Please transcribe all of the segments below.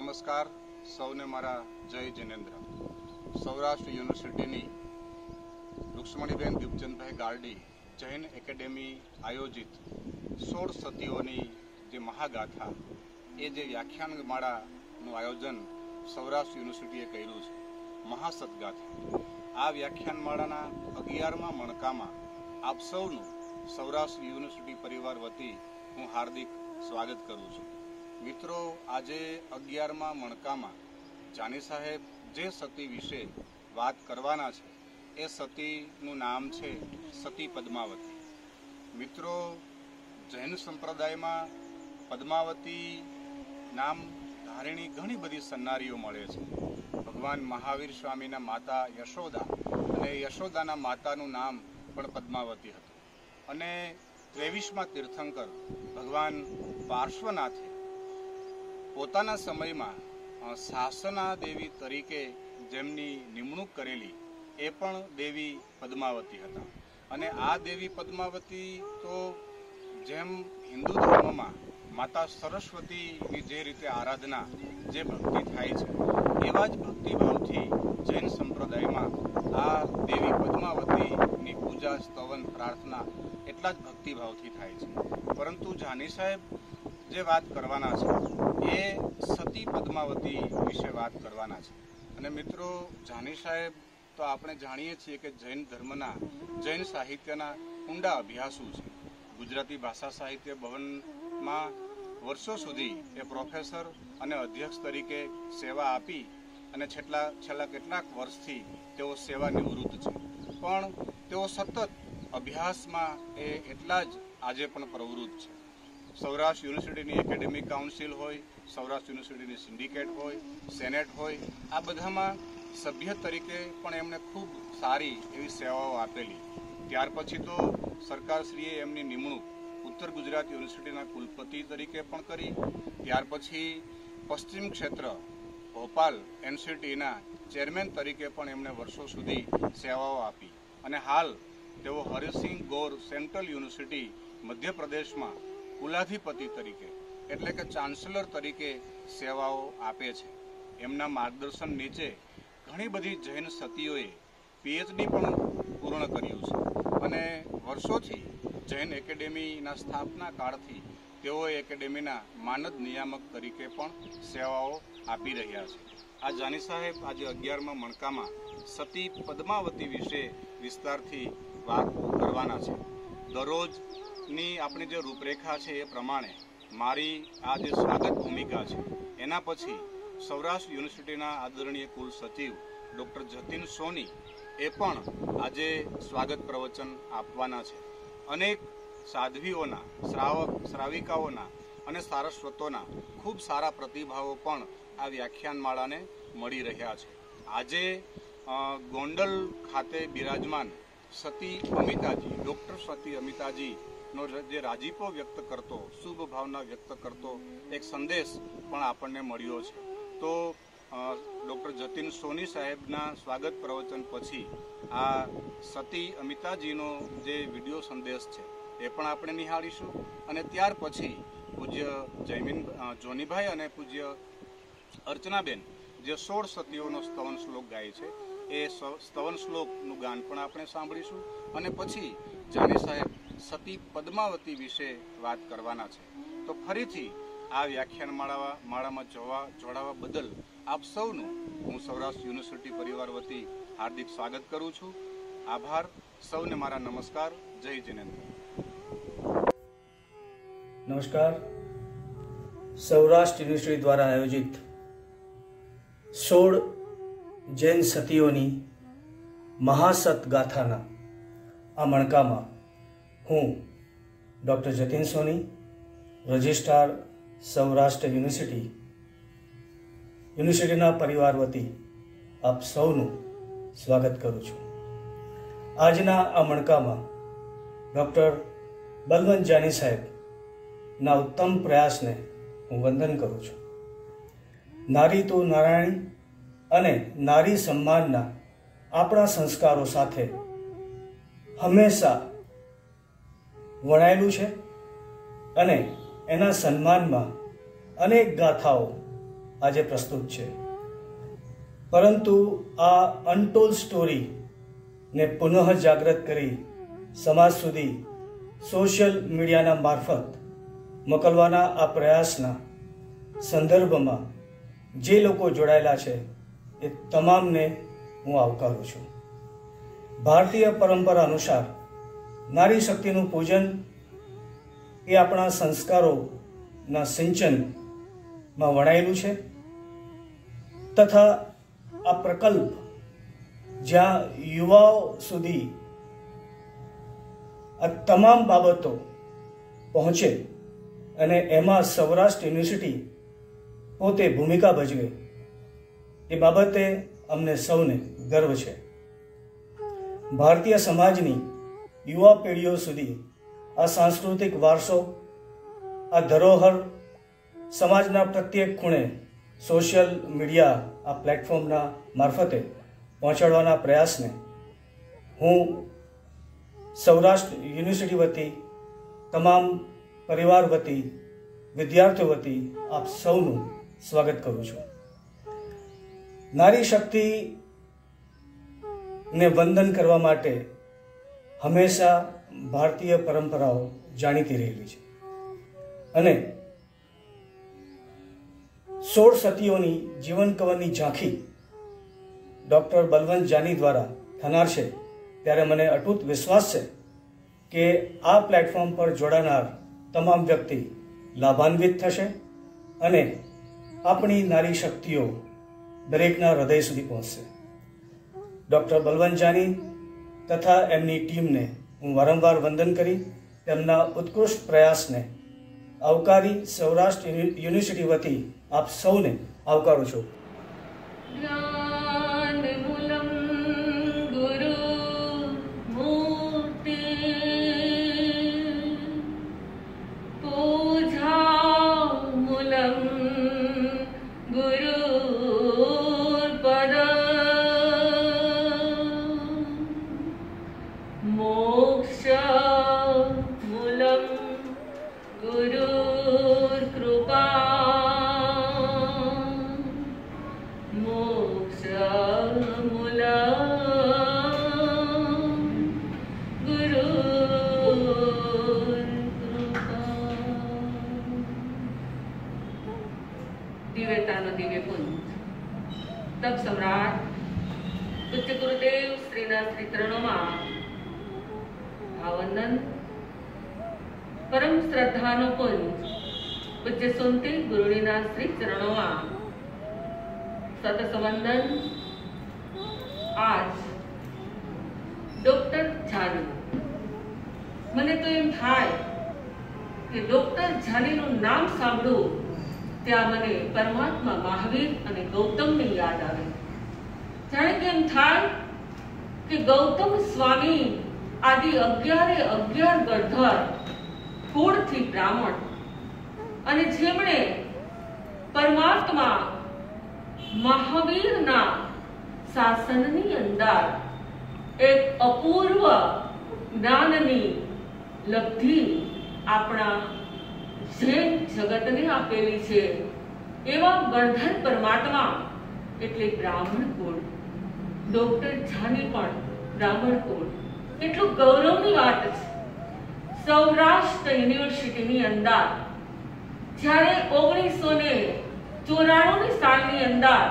नमस्कार सौने मारा जय जिनेन्द्र। सौराष्ट्र यूनिवर्सिटी रुक्ष्मणीबेन दीपचंदभाई गारडी जैन एकेडमी आयोजित 16 सतीओनी जे महागाथा ए जे व्याख्यानमाळानुं आयोजन सौराष्ट्र यूनिवर्सिटीए कर्युं छे। महासतगाथा आ व्याख्यानमाळाना 11मा मणकामां आप सौनुं सौराष्ट्र यूनिवर्सिटी परिवार वती हूँ हार्दिक स्वागत करूँ छूं। मित्रों, आजे 11मा मणकामां जानी साहेब जे सती विषे बात करवाना छे ए सतीनुं नाम छे सती पद्मावती। मित्रों, जैन संप्रदायमां पद्मावती नाम धारिणी घणी बधी सन्नारीओ मळे छे। भगवान महावीर स्वामीना माता यशोदा अने यशोदाना मातानुं नाम पण पद्मावती हतुं अने 23मा तीर्थंकर भगवान पार्श्वनाथे पोताना समयमां शासना देवी तरीके जेमनी निमणूक करेली ए पण देवी पद्मावती हता। अने आ देवी पद्मावती तो जेम हिंदू धर्म में माता सरस्वती जे रीते आराधना जे भक्ति थाय छे एवा ज भक्तिभावथी जैन संप्रदाय में आ देवी पद्मावती नी पूजा स्तवन प्रार्थना एटला ज भक्तिभावथी थाय छे। परंतु जानी साहेब जे बात करवाना छे ए सती पद्मावती विषे बात करवाना छे। अने मित्रों, जानी साहेब तो आपणे जाणीए छीए के जैन धर्मना जैन साहित्यना ऊंडा अभ्यासू छे। गुजराती भाषा साहित्य भवन में वर्षों सुधी ए प्रोफेसर अने अध्यक्ष तरीके सेवा आपी अने छेल्ला केटलाक वर्षथी तेओ सेवा निवृत्त छे, पण तेओ सतत अभ्यासमां एटला ज आजे पण प्रवृत्त छे। सौराष्ट्र यूनिवर्सिटी एकेडमिक काउंसिल होय, सौराष्ट्र यूनिवर्सिटी सिंडिकेट होय, सेनेट होय, आ बधामां सभ्य तरीके पण एमणे खूब सारी एवी सेवाओ आपेली। त्यार पछी तो सरकारश्रीए एमनी निमणूक उत्तर गुजरात यूनिवर्सिटीना कुलपति तरीके पण करी। त्यार पछी पश्चिम क्षेत्र भोपाल एनसीटीना चेरमेन तरीके पण एमणे वर्षों सुधी सेवाओ आपी अने हाल तेओ हरिसिंह गौर सेंट्रल यूनिवर्सिटी मध्य प्रदेश में कुलाधिपति तरीके एटले के चांसलर तरीके सेवाओ आपे छे। एमना मार्गदर्शन नीचे घणी बधी जैन सतीओए पीएचडी पण पूर्ण कर्युं छे अने वर्षोथी जैन एकेडमीना स्थापना काळथी तेओ एकेडमीना मानद नियामक तरीके पण सेवाओ आपी रह्या छे। आ जानी साहेब आज 11मा मणकामां सती पद्मावती विषे विस्तारथी वात करवाना छे। दररोजनी आपणी जे रूपरेखा छे ए प्रमाणे मारी आ जे स्वागत भूमिका छे एना पछी सौराष्ट्र यूनिवर्सिटीना आदरणीय कुल सचिव डॉक्टर जतिन सोनी ए पण आजे स्वागत प्रवचन आपवाना छे। अनेक साध्वीओना श्राविकाओना अने सारस्वतोना खूब सारा प्रतिभावो पण आ व्याख्यानमाळाने मळी रह्या छे। आजे गोंडल खाते बिराजमान सती अमिताजी डॉक्टर सती अमिताजी नो जे राजीपो व्यक्त करतो शुभ भावना व्यक्त करतो एक संदेश पण आपणने मळ्यो छे। तो डॉक्टर जतिन सोनी साहेबना स्वागत प्रवचन पछी आ सती अमिताजीनो जे विडियो संदेश छे ए पण आपणे निहाळीशुं अने त्यार पछी पूज्य जयमीन जोनीभाई अने पूज्य अर्चनाबेन जे 16 सतीओनो स्तवन श्लोक गाय छे ए स्तवन श्लोकनुं गान पण आपणे सांभळीशुं अने पछी जानी साहेब सती पद्मावती विषे बात करवाना छे। तो फरीथी आ व्याख्यानमाळामां जोड़ावा बदल आप सौनुं हूँ सौराष्ट्र यूनिवर्सिटी परिवार वती हार्दिक स्वागत करूँ छूं। आभार। सौने मारा नमस्कार। जय जिनेन्द्र। नमस्कार। सौराष्ट्र यूनिवर्सिटी द्वारा आयोजित 16 जैन सतीओनी महासत गाथाना आ मणकामां हूँ डॉक्टर जतिन सोनी रजिस्ट्रार सौराष्ट्र यूनिवर्सिटीना परिवार वती आप सौनु स्वागत करूँ छूं। आजना आ मणकामां डॉक्टर बलवंत जानी साहेब ना उत्तम प्रयास ने हूँ वंदन करूँ छूं। नारी तो नारायणी अने नारी सम्मानना आपणा संस्कारों साथे हमेशा वणायेलुं छे अने एना सन्मानमां अनेक गाथाओ આજે પ્રસ્તુત છે. પરંતુ આ અનટોલ્ડ સ્ટોરી ને પુનઃ જાગૃત કરી સમાજ સુધી સોશિયલ મીડિયાના મારફત મોકલવાના આ પ્રયાસના સંદર્ભમાં જે લોકો જોડાયેલા છે એ તમામને હું આવકારું છું. ભારતીય પરંપરા અનુસાર નારી શક્તિનું પૂજન એ આપણા સંસ્કારોના સિંચનમાં વણાયેલું છે તથા આ પ્રકલ્પ જ્યાં યુવાઓ સુધી આ તમામ બાબતો પહોંચે અને એમાં સૌરાષ્ટ્ર યુનિવર્સિટી પોતે ભૂમિકા ભજવે એ બાબતે અમને સૌને ગર્વ છે. ભારતીય સમાજની યુવા પેઢીઓ સુધી આ સાંસ્કૃતિક વારસો, આ ધરોહર સમાજના પ્રત્યેક ખૂણે સોશિયલ મીડિયા આ પ્લેટફોર્મના મારફતે પહોંચાડવાના પ્રયાસને હું સૌરાષ્ટ્ર યુનિવર્સિટી વતી, તમામ પરિવાર વતી, વિદ્યાર્થીઓ વતી આપ સૌનું સ્વાગત કરું છું. નારી શક્તિને વંદન કરવા માટે હંમેશા ભારતીય પરંપરાઓ જાણીતી રહેલી છે અને 16 સતીઓની જીવન કવનની ઝાંખી ડૉક્ટર બલવંત જાની દ્વારા થનાર છે. ત્યારે મને અતૂટ વિશ્વાસ છે કે આ પ્લેટફોર્મ પર જોડાનાર તમામ વ્યક્તિ લાભાન્વિત થશે અને આપણી નારી શક્તિઓ દરેકના હૃદય સુધી પહોંચશે. ડૉક્ટર બલવંત જાની તથા એમની ટીમને હું વારંવાર વંદન કરી તેમના ઉત્કૃષ્ટ પ્રયાસને આવકારી સૌરાષ્ટ્ર યુનિવર્સિટી વતી આપ સૌને આવકારું છું. दिव्यतानो दिव्य पुंज तब सम्राट पूज्य गुरुदेव श्रीना श्री चरणों भावंदन परम श्रद्धानो पुंज पूज्य सुनते गुरुना श्री चरणों सतसवंदन. आज डॉक्टर જાની, મને તો એમ થાય કે ડોક્ટર જાનીનું નામ સાંભળું ત્યાં મને પરમાત્મા મહાવીર અને ગૌતમની યાદ આવે. જાણે કે એમ થાય કે ગૌતમ સ્વામી આદિ 11 ગણધર કુળથી બ્રાહ્મણ અને જેમણે પરમાત્મા મહાવીરના શાસનની અંદર એક અપૂર્વ જ્ઞાનની લબ્ધિ આપણા જૈન જગતને આપેલી છે. એવા ગણધર પરમાત્મા એટલે બ્રાહ્મણ કુળ. ડોક્ટર જાની પણ બ્રાહ્મણ કુળ. એટલું ગૌરવની વાત છે. સૌરાષ્ટ્ર યુનિવર્સિટીની અંદર જ્યારે 1994ની સાલની અંદર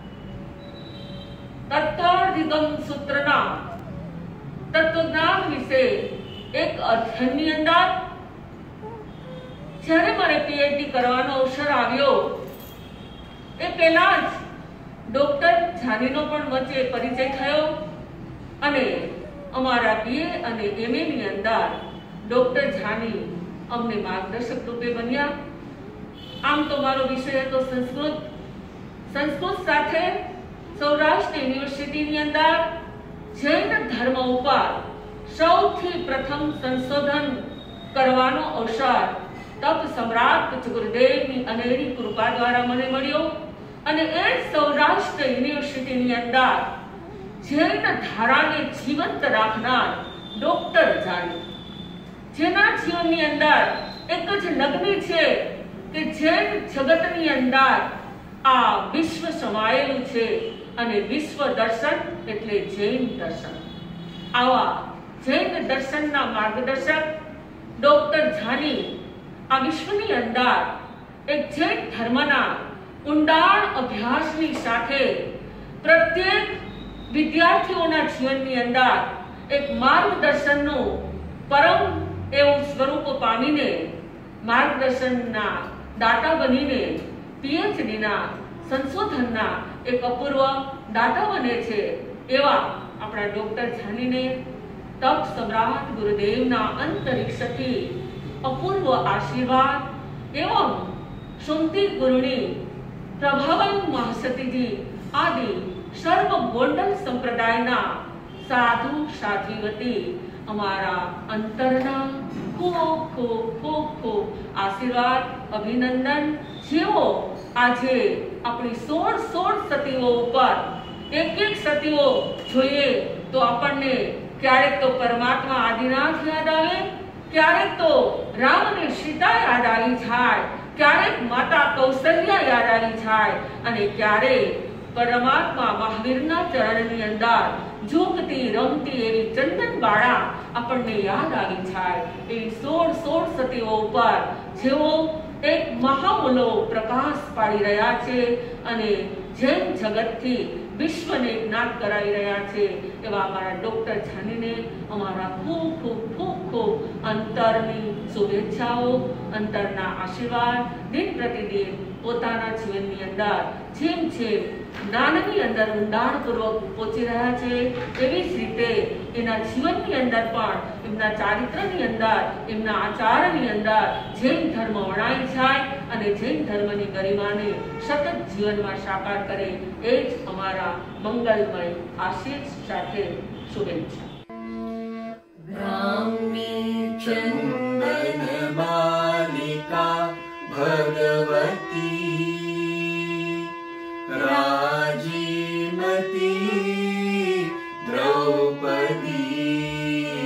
તત્વાધિગમ સૂત્રના તત્વજ્ઞાન વિશે એક અધ્યયનની અંદર જ્યારે મને પીએચડી કરવાનો અવસર આવ્યો એ પહેલા જ ડોક્ટર જાનીનો પણ વચ્ચે પરિચય થયો અને અમારા બીએ અને એમએ ની અંદર ડોક્ટર જાની અમને માર્ગદર્શક રૂપે બન્યા. આમ તો મારો વિષય હતો સંસ્કૃત. સંસ્કૃત સાથે સૌરાષ્ટ્ર યુનિવર્સિટીની અંદર જૈન ધર્મ ઉપર સૌથી પ્રથમ સંશોધન કરવાનો અવસર તપ સમ્રાટ ગુરુદેવની અનેરી કૃપા દ્વારા મને મળ્યો અને એ સૌરાષ્ટ્ર યુનિવર્સિટીની અંદર જૈન ધારાને જીવંત રાખનાર ડોક્ટર જાની, જેના જીવનની અંદર એક જ લગ્ન છે કે જૈન જગતની અંદર આ વિશ્વ સમાયેલું છે અને વિશ્વ દર્શન એટલે જૈન દર્શન. આવા જૈન દર્શનના માર્ગદર્શક ડોક્ટર ઝાની આ વિશ્વની અંદર એક જૈન ધર્મના ઊંડાણ અભ્યાસની સાથે પ્રત્યેક વિદ્યાર્થીઓના જીવનની અંદર એક માર્ગદર્શનનું પરમ એવું સ્વરૂપ પામીને માર્ગદર્શનના દાતા બનીને પીએચડીના સંશોધનના એક અપૂર્વ દાતા બને છે. એવા આપણા ડોક્ટર ઝાનીને તપ સમ્રાટ ગુરુદેવના અંતરિક્ષથી અપૂર્વ આશીર્વાદ એવં સુમતી ગુરુની પ્રભાવન મહાસતીજી આદિ સર્વ ગોંડલ સંપ્રદાયના સાધુ સાધ્વીવતી અમારા અંતરના ખૂબ ખૂબ ખૂબ ખૂબ આશીર્વાદ અભિનંદન. જેઓ આજે આપણી 16 સતીઓ ઉપર એક સતીઓ જોઈએ તો આપણને ક્યારેક તો પરમાત્મા આદિનાથ યાદ આવે, ક્યારેક તો રામ અને સીતા યાદ આવી જાય, ક્યારેક માતા કૌશલ્યા યાદ આવી જાય અને ક્યારેક પરમાત્મા મહાવીરના ચરણની અંદર ઝૂકતી રમતી એવી ચંદન બાળા આપણને યાદ આવી જાય. એવી 16 સતીઓ ઉપર જેઓ એક મહામૂલો પ્રકાશ પાડી રહ્યા છે અને જૈન જગતથી વિશ્વને જ્ઞાત કરાવી રહ્યા છે. એવા અમારા ડોક્ટર ઝાનીને અમારા ખૂબ ખૂબ ખૂબ ખૂબ અંતરની શુભેચ્છાઓ, અંતરના આશીર્વાદ દિન પ્રતિદિન પોતાના જીવનની અંદર જેમ જેમ જ્ઞાનની અંદર ઊંડાણપૂર્વક પહોંચી રહ્યા છે એવી જ રીતે એના જીવનની અંદર પણ એમના ચારિત્રની અંદર એમના આચારની અંદર જૈન ધર્મ વણાઈ જાય અને જૈન ધર્મની ગરિમાને સતત જીવનમાં સાકાર કરે એ જ અમારા મંગલમય આશીષ સાથે શુભેચ્છા. ચંદન માલિકા ભગવતી રાજીમતી દ્રૌપદી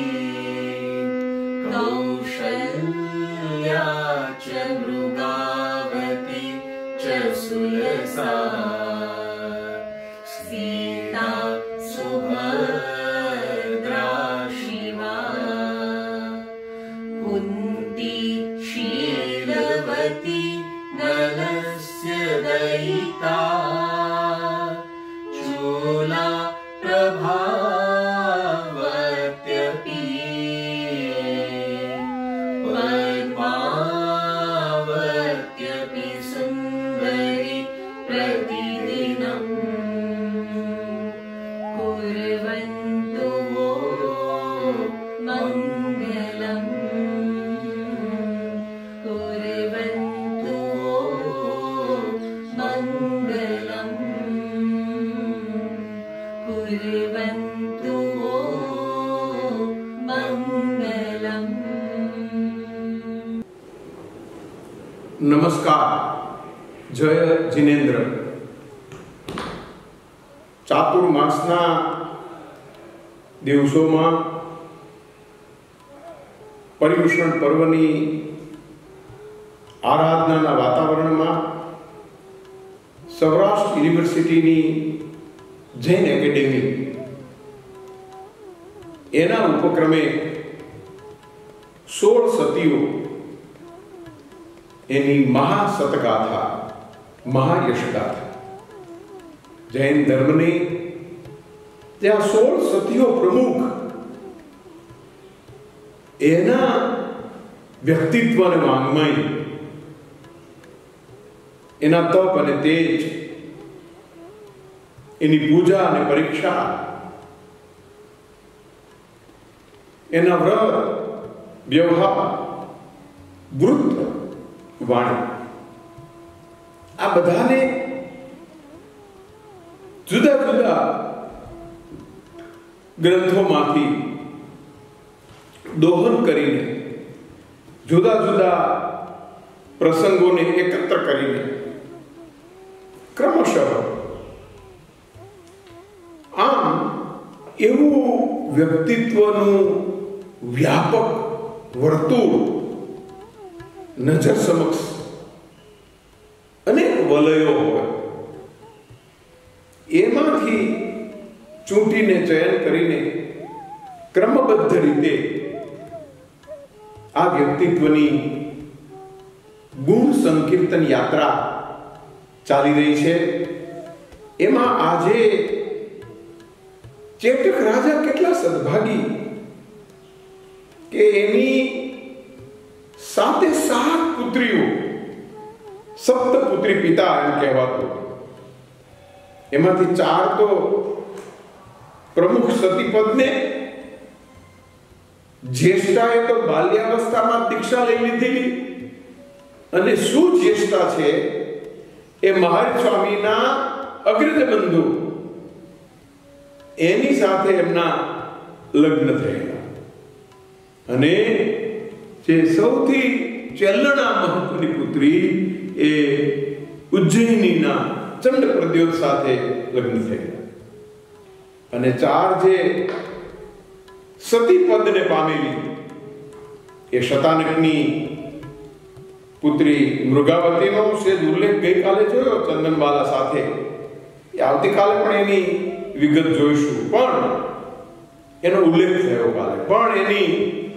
કૌશલ્યા ચ મૃગાવતી ચ સુલસા સીતા સુભદ્રા શિવા કુંતી શીલવતી નલસ્ય દયિતા ચૂલા પ્રભાવત્યપી પદ્માવત્યપી સુંદરી પ્રતિદિનમ कुर्वन्तु वो मङ्गलम् कुर्वन्तु वो मङ्गलम् कुर्वन्तु वो मङ्गलम्. નમસ્કાર. જય જિનેન્દ્ર. ચાતુર્માસના દિવસોમાં પર્યુષણ પર્વની આરાધનાના વાતાવરણમાં સૌરાષ્ટ્ર યુનિવર્સિટીની જૈન એકેડેમી એના ઉપક્રમે 16 સતીઓ એની મહાસતગાથા, મહાયશગાથા જૈન ધર્મની ત્યાં 16 સતીઓ પ્રમુખ એના વ્યક્તિત્વ અને વાંગ્મય, એના તપ અને તેજ, એની પૂજા અને પરીક્ષા, એના વ્રત, વ્યવહાર, વૃત્ત, વાણી, આ બધાને જુદા જુદા ગ્રંથોમાંથી દોહન કરીને જુદા જુદા પ્રસંગોને એકત્ર કરીને ક્રમશઃ આમ એવું વ્યક્તિત્વનું વ્યાપક વર્તુળ નજર સમક્ષ અનેક વલયો હોય ચૂંટીને ચયન કરીને ક્રમબદ્ધ રીતે આ વ્યક્તિત્વની ગુણ સંકીર્તન યાત્રા ચાલી રહી છે. એમાં આજે ચેટક રાજા કેટલા સદભાગી કે એની 7 પુત્રીઓ, સપ્તપુત્રી પિતા એમ કહેવાતું. એમાંથી 4 તો પ્રમુખ સતીપદને, જ્યેષ્ઠાએ તો બાલ્યાવસ્થામાં દીક્ષા લઈ લીધેલી, અને સુજ્યેષ્ઠા છે એ મહાવીર સ્વામીના અગ્રજ બંધુ, એની સાથે એમના લગ્ન થયેલા. અને જે સૌથી ચેલણા મહત્વની પુત્રી એ ઉજ્જૈનીના ચંડ પ્રદ્યોત સાથે લગ્ન થયેલા. અને 4 જે સતીપદને પામેલી એ શતાનકની પુત્રી મૃગાવતીનો સેજ ઉલ્લેખ ગઈકાલે જોયો ચંદનબાલા સાથે. એ આવતીકાલે પણ એની વિગત જોઈશું, પણ એનો ઉલ્લેખ થયો કાલે. પણ એની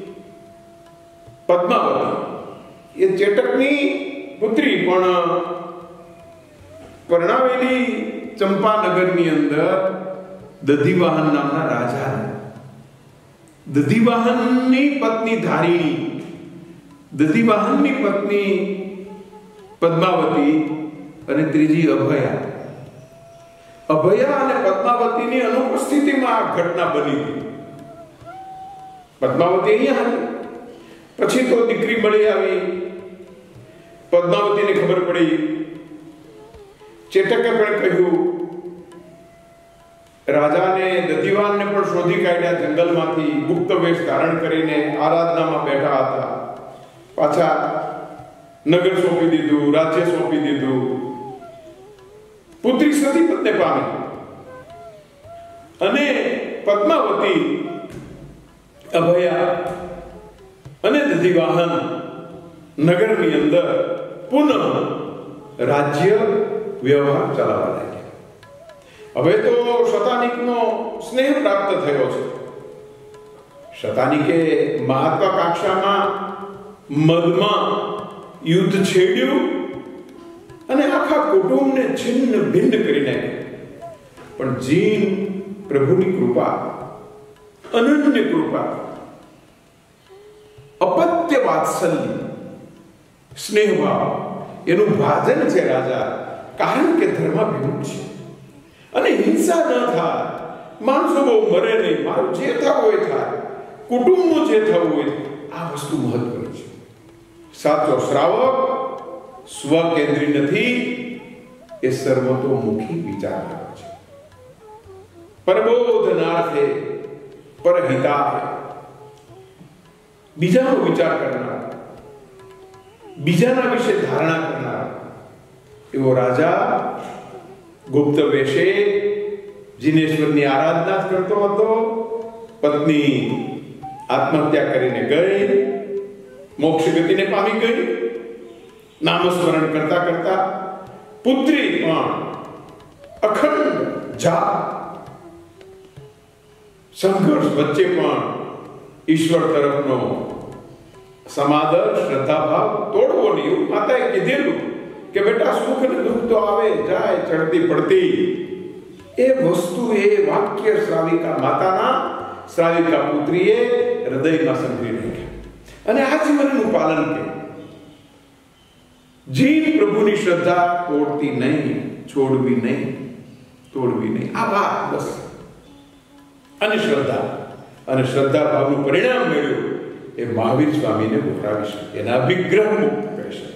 પદ્માવતી એ ચેટકની પુત્રી, પણ પરણાવેલી ચંપાનગરની અંદર દધિવાહન નામના રાજા, દધિવાહનની પત્ની ધારિણી, દધિવાહનની પત્ની પદ્માવતી અને ત્રીજી અભયા. અભયા અને પદ્માવતીની અનુપસ્થિતિમાં આ ઘટના બની હતી. પદ્માવતી અહીંયા હતી, પછી તો દીકરી મળી આવી. પદ્માવતીને ખબર પડી, ચેટકે પણ કહ્યું, રાજાને દધિવાહનને પણ શોધી કાઢ્યા જંગલમાંથી, ગુપ્ત વેશ ધારણ કરીને આરાધનામાં બેઠા હતા. પાછા નગર સોંપી દીધું, રાજ્ય સોંપી દીધું. પુત્રી સતીપદને પામી અને પદ્માવતી, અભયા અને દધિવાહન નગરની અંદર પુનઃ રાજ્ય વ્યવહાર ચલાવવા લાગ્યા. હવે તો શતાનિકનો સ્નેહ પ્રાપ્ત થયો છે. શતાનિકે મહત્વાકાંક્ષામાં મદમાં યુદ્ધ છેડ્યું અને આખા કુટુંબને છિન્ન ભિન્ન કરી નાખ્યું. પણ જીન પ્રભુની કૃપા, અનન્ય કૃપા, અપત્ય વાત્સલ્ય, સ્નેહભાવ, એનું ભાજન છે રાજા. કારણ કે ધર્માભિમુખ છે અને હિંસા ન થાય, માણસો બહુ મરે નહીં, મારું જે થવું હોય થાય, કુટુંબનું જે થવું હોય, આ વસ્તુ મહત્વની છે. સાચો શ્રાવક સ્વકેન્દ્રી નથી, એ સર્વતોમુખી વિચારનારો છે. પરબોધનાર્થે પરહિતાય, બીજાનો વિચાર કરનાર, બીજાના વિશે ધારણા કરનાર એવો રાજા ગુપ્ત વેશે જીનેશ્વરની આરાધના કરતો હતો. પત્ની આત્મહત્યા કરીને ગઈ, મોક્ષ ગતિને પામી ગઈ. નામસ્મરણ કરતા કરતા પુત્રી પણ અખંડ જાપ સંઘર્ષ વચ્ચે પણ ઈશ્વર તરફનો સમાદર, શ્રદ્ધાભાવ તોડવો નહીં. એવું માતાએ કીધેલું કે બેટા સુખ અને દુઃખ તો આવે જાય, ચડતી પડતી. એ વસ્તુ, એ વાક્ય શ્રાવિકા માતાના, શ્રાવિકા પુત્રીએ હૃદયમાં સંગ્રહી રાખ્યા અને આ જીવનનું પાલન કર્યું. જીન પ્રભુની શ્રદ્ધા તોડતી નહીં, છોડવી નહીં, તોડવી નહીં. આ વાત બસ. અને શ્રદ્ધા ભાવનું પરિણામ મળ્યું એ મહાવીર સ્વામીને વપરાવી શકે, એના વિગ્રહ મુક્ત કરી શકે.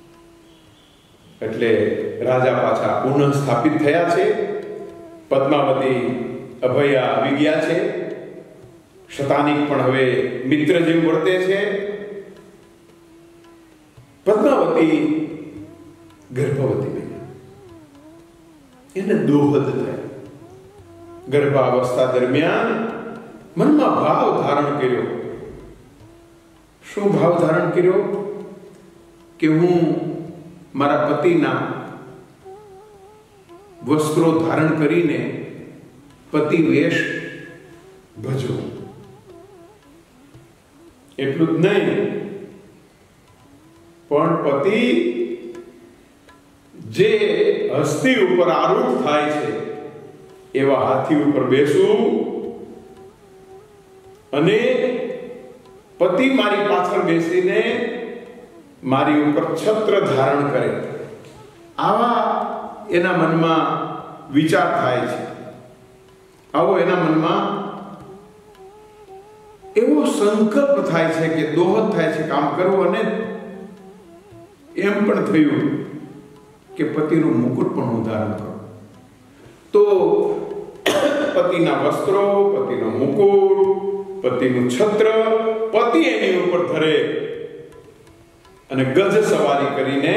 એટલે રાજા પાછા પુનઃ સ્થાપિત થયા છે. પદ્માવતી, અભયા આવી ગયા છે. શતાનિક પણ હવે મિત્ર જેવું વર્તે છે. પદ્માવતી ગર્ભવતી બની, એને દોહદ થયા. ગર્ભાવસ્થા દરમિયાન મનમાં ભાવ ધારણ કર્યો. શું ભાવ ધારણ કર્યો? કે હું મારા પતિના વસ્ત્રો ધારણ કરીને પતિ વેશ ભજવો. એટલું જ નહીં, પણ પતિ જે હસ્તી ઉપર આરૂઢ થાય છે એવા હાથી ઉપર બેસવું અને પતિ મારી પાછળ બેસીને મારી ઉપર છત્ર ધારણ કરે, આવા એના મનમાં વિચાર થાય છે. આવો એના મનમાં એવો સંકલ્પ થાય છે કે દોહદ થાય છે કામ કરવું. અને એમ પણ થયું કે પતિનું મુકુટ પણ હું ધારણ કરું. તો પતિના વસ્ત્રો, પતિનો મુકુટ, પતિનું છત્ર પતિ એની ઉપર ધરે અને ગજ સવારી કરીને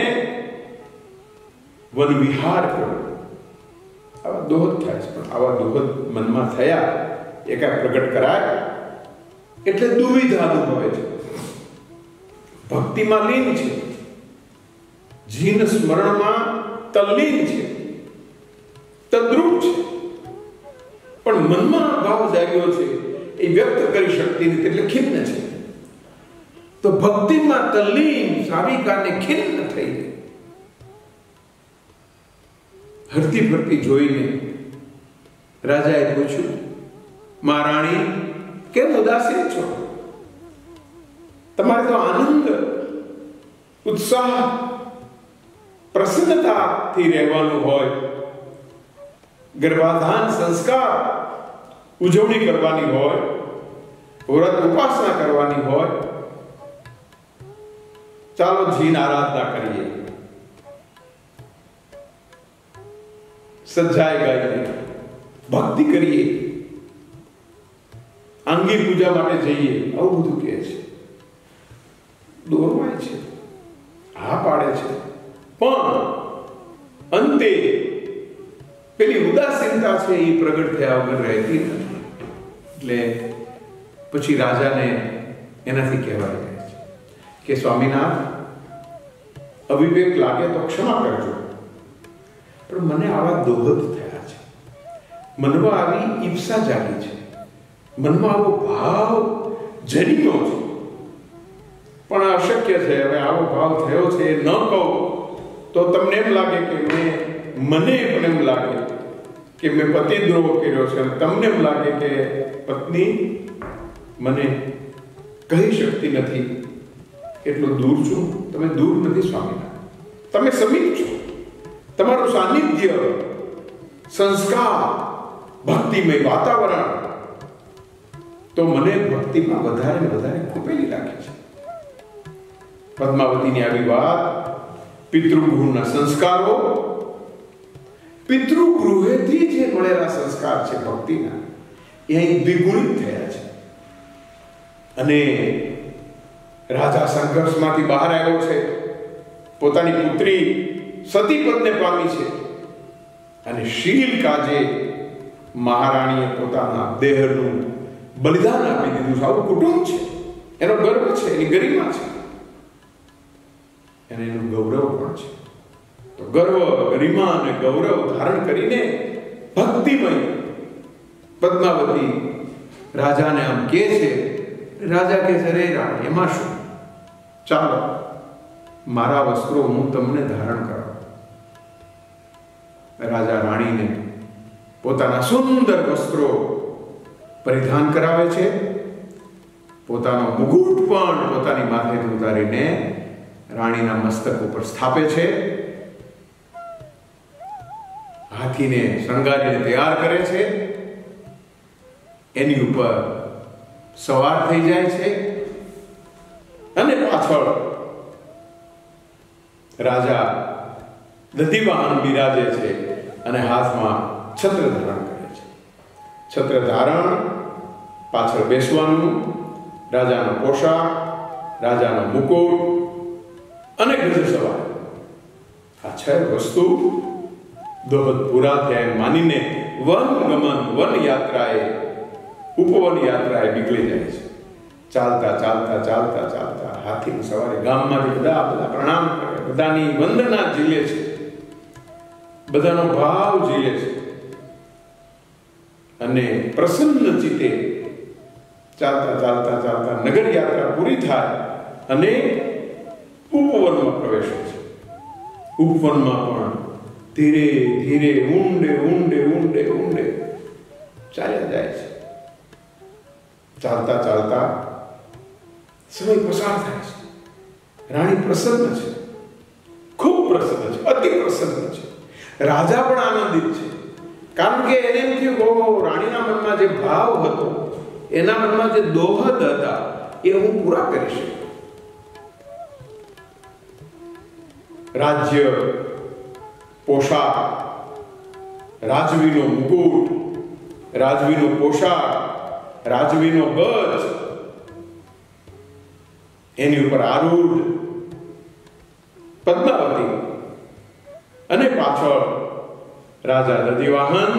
વન વિહાર કરો. આવા દોહદ થાય છે. પણ આવા દોહદ મનમાં થયા, એકા પ્રગટ કરાય એટલે દુવિધા અનુભવે છે. ભક્તિમાં લીન છે, જીન સ્મરણમાં તલ્લીન છે, તદ્રુપ છે, પણ મનમાં ભાવ જાગ્યો છે એ વ્યક્ત કરી શકતી નથી એટલે ખિન્ન છે. તો ભક્તિમાં તલ્લીન સાવિકાને ખિન્ન થઈ ગઈ. હરતી ફરતી જોઈને રાજાએ પૂછ્યું, મહારાણી કેમ ઉદાસી છો? તમારે તો આનંદ, ઉત્સાહ, પ્રસન્નતાથી રહેવાનું હોય, ગર્ભાધાન સંસ્કાર ઉજવણી કરવાની હોય, વ્રત ઉપાસના કરવાની હોય. ચાલો જીન આરાધના કરીએ, સજ્જાએ ગાઈએ, ભક્તિ કરીએ, આંગી પૂજા માટે જઈએ. આવું બધું કહે છે, દોરવાય છે, હા પાડે છે, પણ અંતે પેલી ઉદાસીનતા છે એ પ્રગટ થયા વગર રહેતી નથી. એટલે પછી રાજાને એનાથી કહેવાય છે કે સ્વામીનાથ, અવિવેક લાગે તો ક્ષમા કરજો, પણ મને આવા દોહદ થયા છે, મનમાં આવી ઈપ્સા જાગી છે, મનમાં આવો ભાવ જન્મ્યો છે, પણ અશક્ય છે. હવે આવો ભાવ થયો છે એ ન કહું તો તમને એમ લાગે કે મને પણ એમ લાગે કે મેં પતિદ્રોહ કર્યો છે, તમને એમ લાગે કે પત્ની મને કહી શકતી નથી. એટલું દૂર છું, તમે દૂર નથી સ્વામીનાથ, તમે સમીપ છો. તમારું સાનિધ્ય, સંસ્કાર, ભક્તિમય વાતાવરણ તો મને ભક્તિમાં વધારે ને વધારે ખૂપેલી રાખે છે. પદ્માવતીની આવી વાત, પિતૃગૃહના સંસ્કારો, પિતૃગૃહેથી જે મળેલા સંસ્કાર છે ભક્તિના, એ અહીં દ્વિગુણિત થયા છે. અને રાજા સંઘર્ષમાંથી બહાર આવ્યો છે, પોતાની પુત્રી સતીપદને પામી છે, અને શીલ કાજે મહારાણીએ પોતાના દેહનું બલિદાન આપી દીધું છે. આવું કુટુંબ છે, એનો ગર્વ છે, એની ગરિમા છે, અને એનું ગૌરવ પણ છે. તો ગર્વ, ગરિમા અને ગૌરવ ધારણ કરીને ભક્તિમય પદ્માવતી રાજાને આમ કહે છે. રાજા કહે છે, રે રાણી, એમાં શું, ચાલો મારા વસ્ત્રો હું તમને ધારણ કરાવું. રાજા રાણીને પોતાના સુંદર વસ્ત્રો પરિધાન કરાવે છે, પોતાનો મુગુટ પણ પોતાની માથે ઉતારીને રાણીના મસ્તક ઉપર સ્થાપે છે, હાથીને શણગારીને તૈયાર કરે છે, એની ઉપર સવાર થઈ જાય છે, અને પાછળ રાજા દધિવાહન બિરાજે છે અને હાથમાં છત્ર ધારણ કરે છે. છત્ર ધારણ, પાછળ બેસવાનું, રાજાનો પોશાક, રાજાનો મુકુટ અને ગજ સવાર, આ 6 વસ્તુ દોહદ પૂરા થયા માનીને વન ગમન, વન યાત્રાએ, ઉપવન યાત્રાએ નીકળી જાય છે. ચાલતા ચાલતા ચાલતા ચાલતા હાથીની સવારે ગામમાંથી બધા પ્રણામ કરે, બધાની વંદના ઝીલે છે, બધાનો ભાવ ઝીલે છે. અને પ્રસન્ન ચિત્તે ચાલતા ચાલતા ચાલતા નગર યાત્રા પૂરી થાય અને ઉપવનમાં પ્રવેશે છે. ઉપવનમાં પણ ધીરે ધીરે ઊંડે ઊંડે ઊંડે ઊંડે ચાલ્યા જાય છે. ચાલતા ચાલતા સમય પસાર થાય છે. રાણી પ્રસન્ન છે, ખૂબ પ્રસન્ન છે, અતિ પ્રસન્ન છે. રાજા પણ આનંદિત છે, કારણ કે એને એમ થયું કે રાણીના મનમાં જે ભાવ હતો, એના મનમાં જે દોહદ હતા, એ હું પૂરા કરી શકું. રાજ્ય, પોશાક, રાજવીનો મુકુટ, રાજવીનો પોશાક, રાજવીનો ગજ, એની ઉપર આરૂઢ પદ્માવતી અને પાછળ રાજા દધિવાહન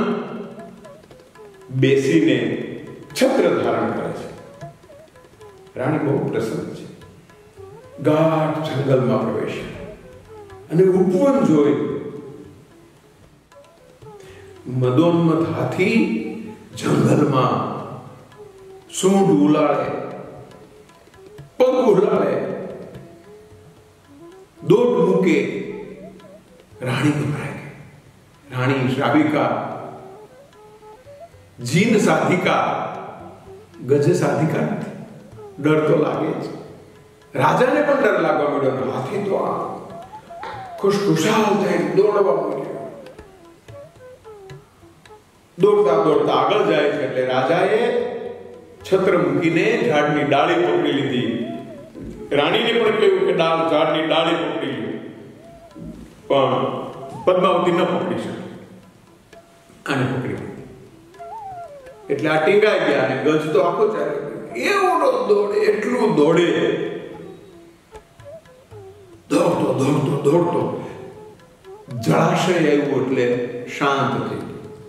બેસીને છત્ર ધારણ કરે છે. રાણી બહુ પ્રસન્ન છે. ગાઢ જંગલમાં પ્રવેશે અને ઉપવન જોઈ મદોન્મત હાથી જંગલમાં સૂંઢ ઉલાળે, પગ ઉલાળે, દોટ મૂકે. રાણી ગભરાય ગઈ. રાણી શ્રાવિકા, જીન સાધિકા, ગજ સાધિકા નથી. ડર તો લાગે જ. રાજાને પણ ડર લાગવા મળ્યો. હાથી તો આ ખુશખુશાલ થઈ દોડવા માંડ્યો. દોડતા દોડતા આગળ જાય છે એટલે રાજાએ છત્ર મૂકીને ઝાડની ડાળી પકડી લીધી. રાણીને પણ કહ્યું કે ઝાડની ડાળી પકડી લો, પણ પદ્માવતી ન પકડી શકે. આને પકડી લીધી એટલે આ ટીંગાઈ ગયા અને ગજ તો આખો ચાલે. એવડો દોડે, એટલું દોડે, દોડતો દોડતો દોડતો જળાશય આવ્યું એટલે શાંત થઈ.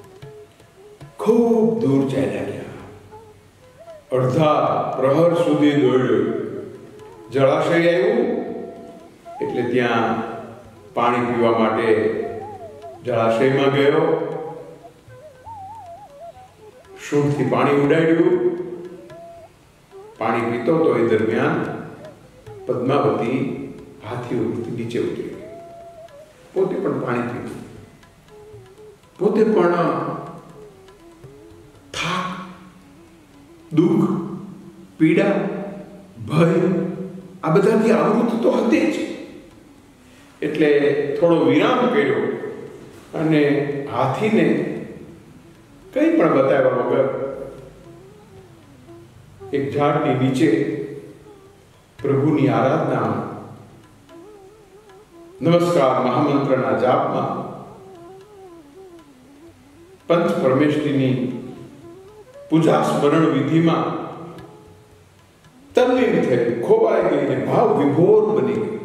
ખૂબ દૂર ચાલ્યા ગયા. અડધા પ્રહર સુધી દોડ્યો. જળાશય આવ્યું એટલે ત્યાં પાણી પીવા માટે જળાશયમાં ગયો. સૂંઢથી પાણી ઉડાડ્યું. પાણી પીતો તો એ દરમિયાન પદ્માવતી હાથી ઉપરથી નીચે ઉતરી ગઈ. પોતે પણ પાણી પીતું. પોતે પણ થાક, દુઃખ, પીડા, ભય આ બધાથી આવૃત તો હતી જ. એટલે થોડો વિરામ કર્યો અને હાથીને કંઈ પણ બતાવ્યા વગર એક ઝાડની નીચે પ્રભુની આરાધના, નમસ્કાર મહામંત્રના જાપમાં, પંચ પરમેશ્વરીની પૂજા સ્મરણ વિધિમાં તલ્લીન થઈ, ખોવાઈ ગઈને ભાવ વિભોર બની ગઈ.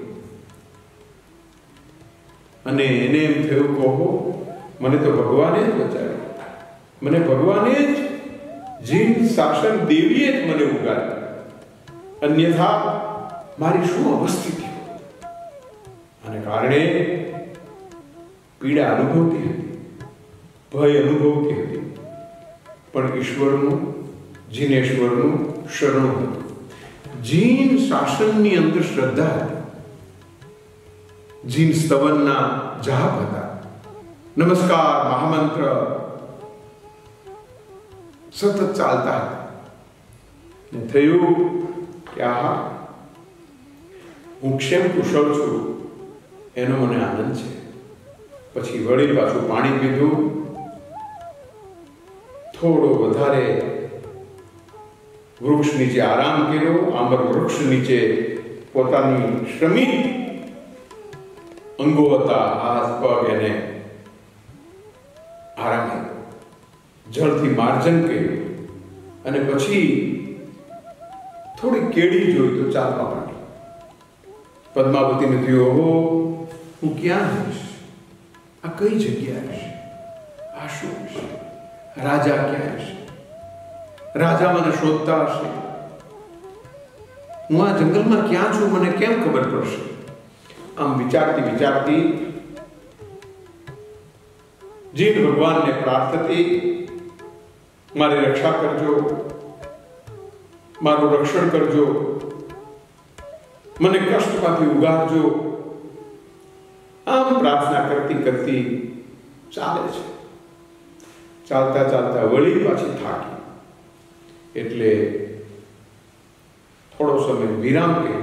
અને એને એમ થયું કહો મને તો ભગવાને જ બચાવ્યો, મને ભગવાને જ જીન શાસન દેવીએ જ મને ઉગાડ્યો, અન્યથા મારી શું અવસ્થિતિ હોત. અને કારણે પીડા અનુભવતી હતી, ભય અનુભવતી હતી, પણ ઈશ્વરનું, જીનેશ્વરનું શરણું હતું. જીન શાસનની અંદર શ્રદ્ધા હતી. જીન સ્તવનના જાપ હતા. નમસ્કાર મહામંત્ર સતત ચાલતા હતા. થયું કે આહા, હું ક્ષેમ કુશળ છું એનો મને આનંદ છે. પછી વળી પાછું પાણી પીધું. થોડો વધારે વૃક્ષ નીચે આરામ કર્યો. આંબર વૃક્ષ નીચે પોતાની શ્રમિક અંગો હતા, હાથ પગ, એને આરામ કર્યો. જળથી માર્જન કર્યું અને પછી થોડી કેડી જોઈ તો ચાલવા માંડી. પદ્માવતીને થયું, ઓહો, હું ક્યાં જઈશ? આ કઈ જગ્યા હશે? આ શું હશે? રાજા ક્યાં હશે? રાજા મને શોધતા હશે. હું આ જંગલમાં ક્યાં છું? મને કેમ ખબર પડશે? આમ વિચારતી વિચારતી જીન ભગવાનને પ્રાર્થતી મારી રક્ષા કરજો, મારું રક્ષણ કરજો, મને કષ્ટમાંથી ઉગારજો. આમ પ્રાર્થના કરતી કરતી ચાલે છે. ચાલતા ચાલતા વળી પાછી થાકી એટલે થોડો સમય વિરામ કર્યો.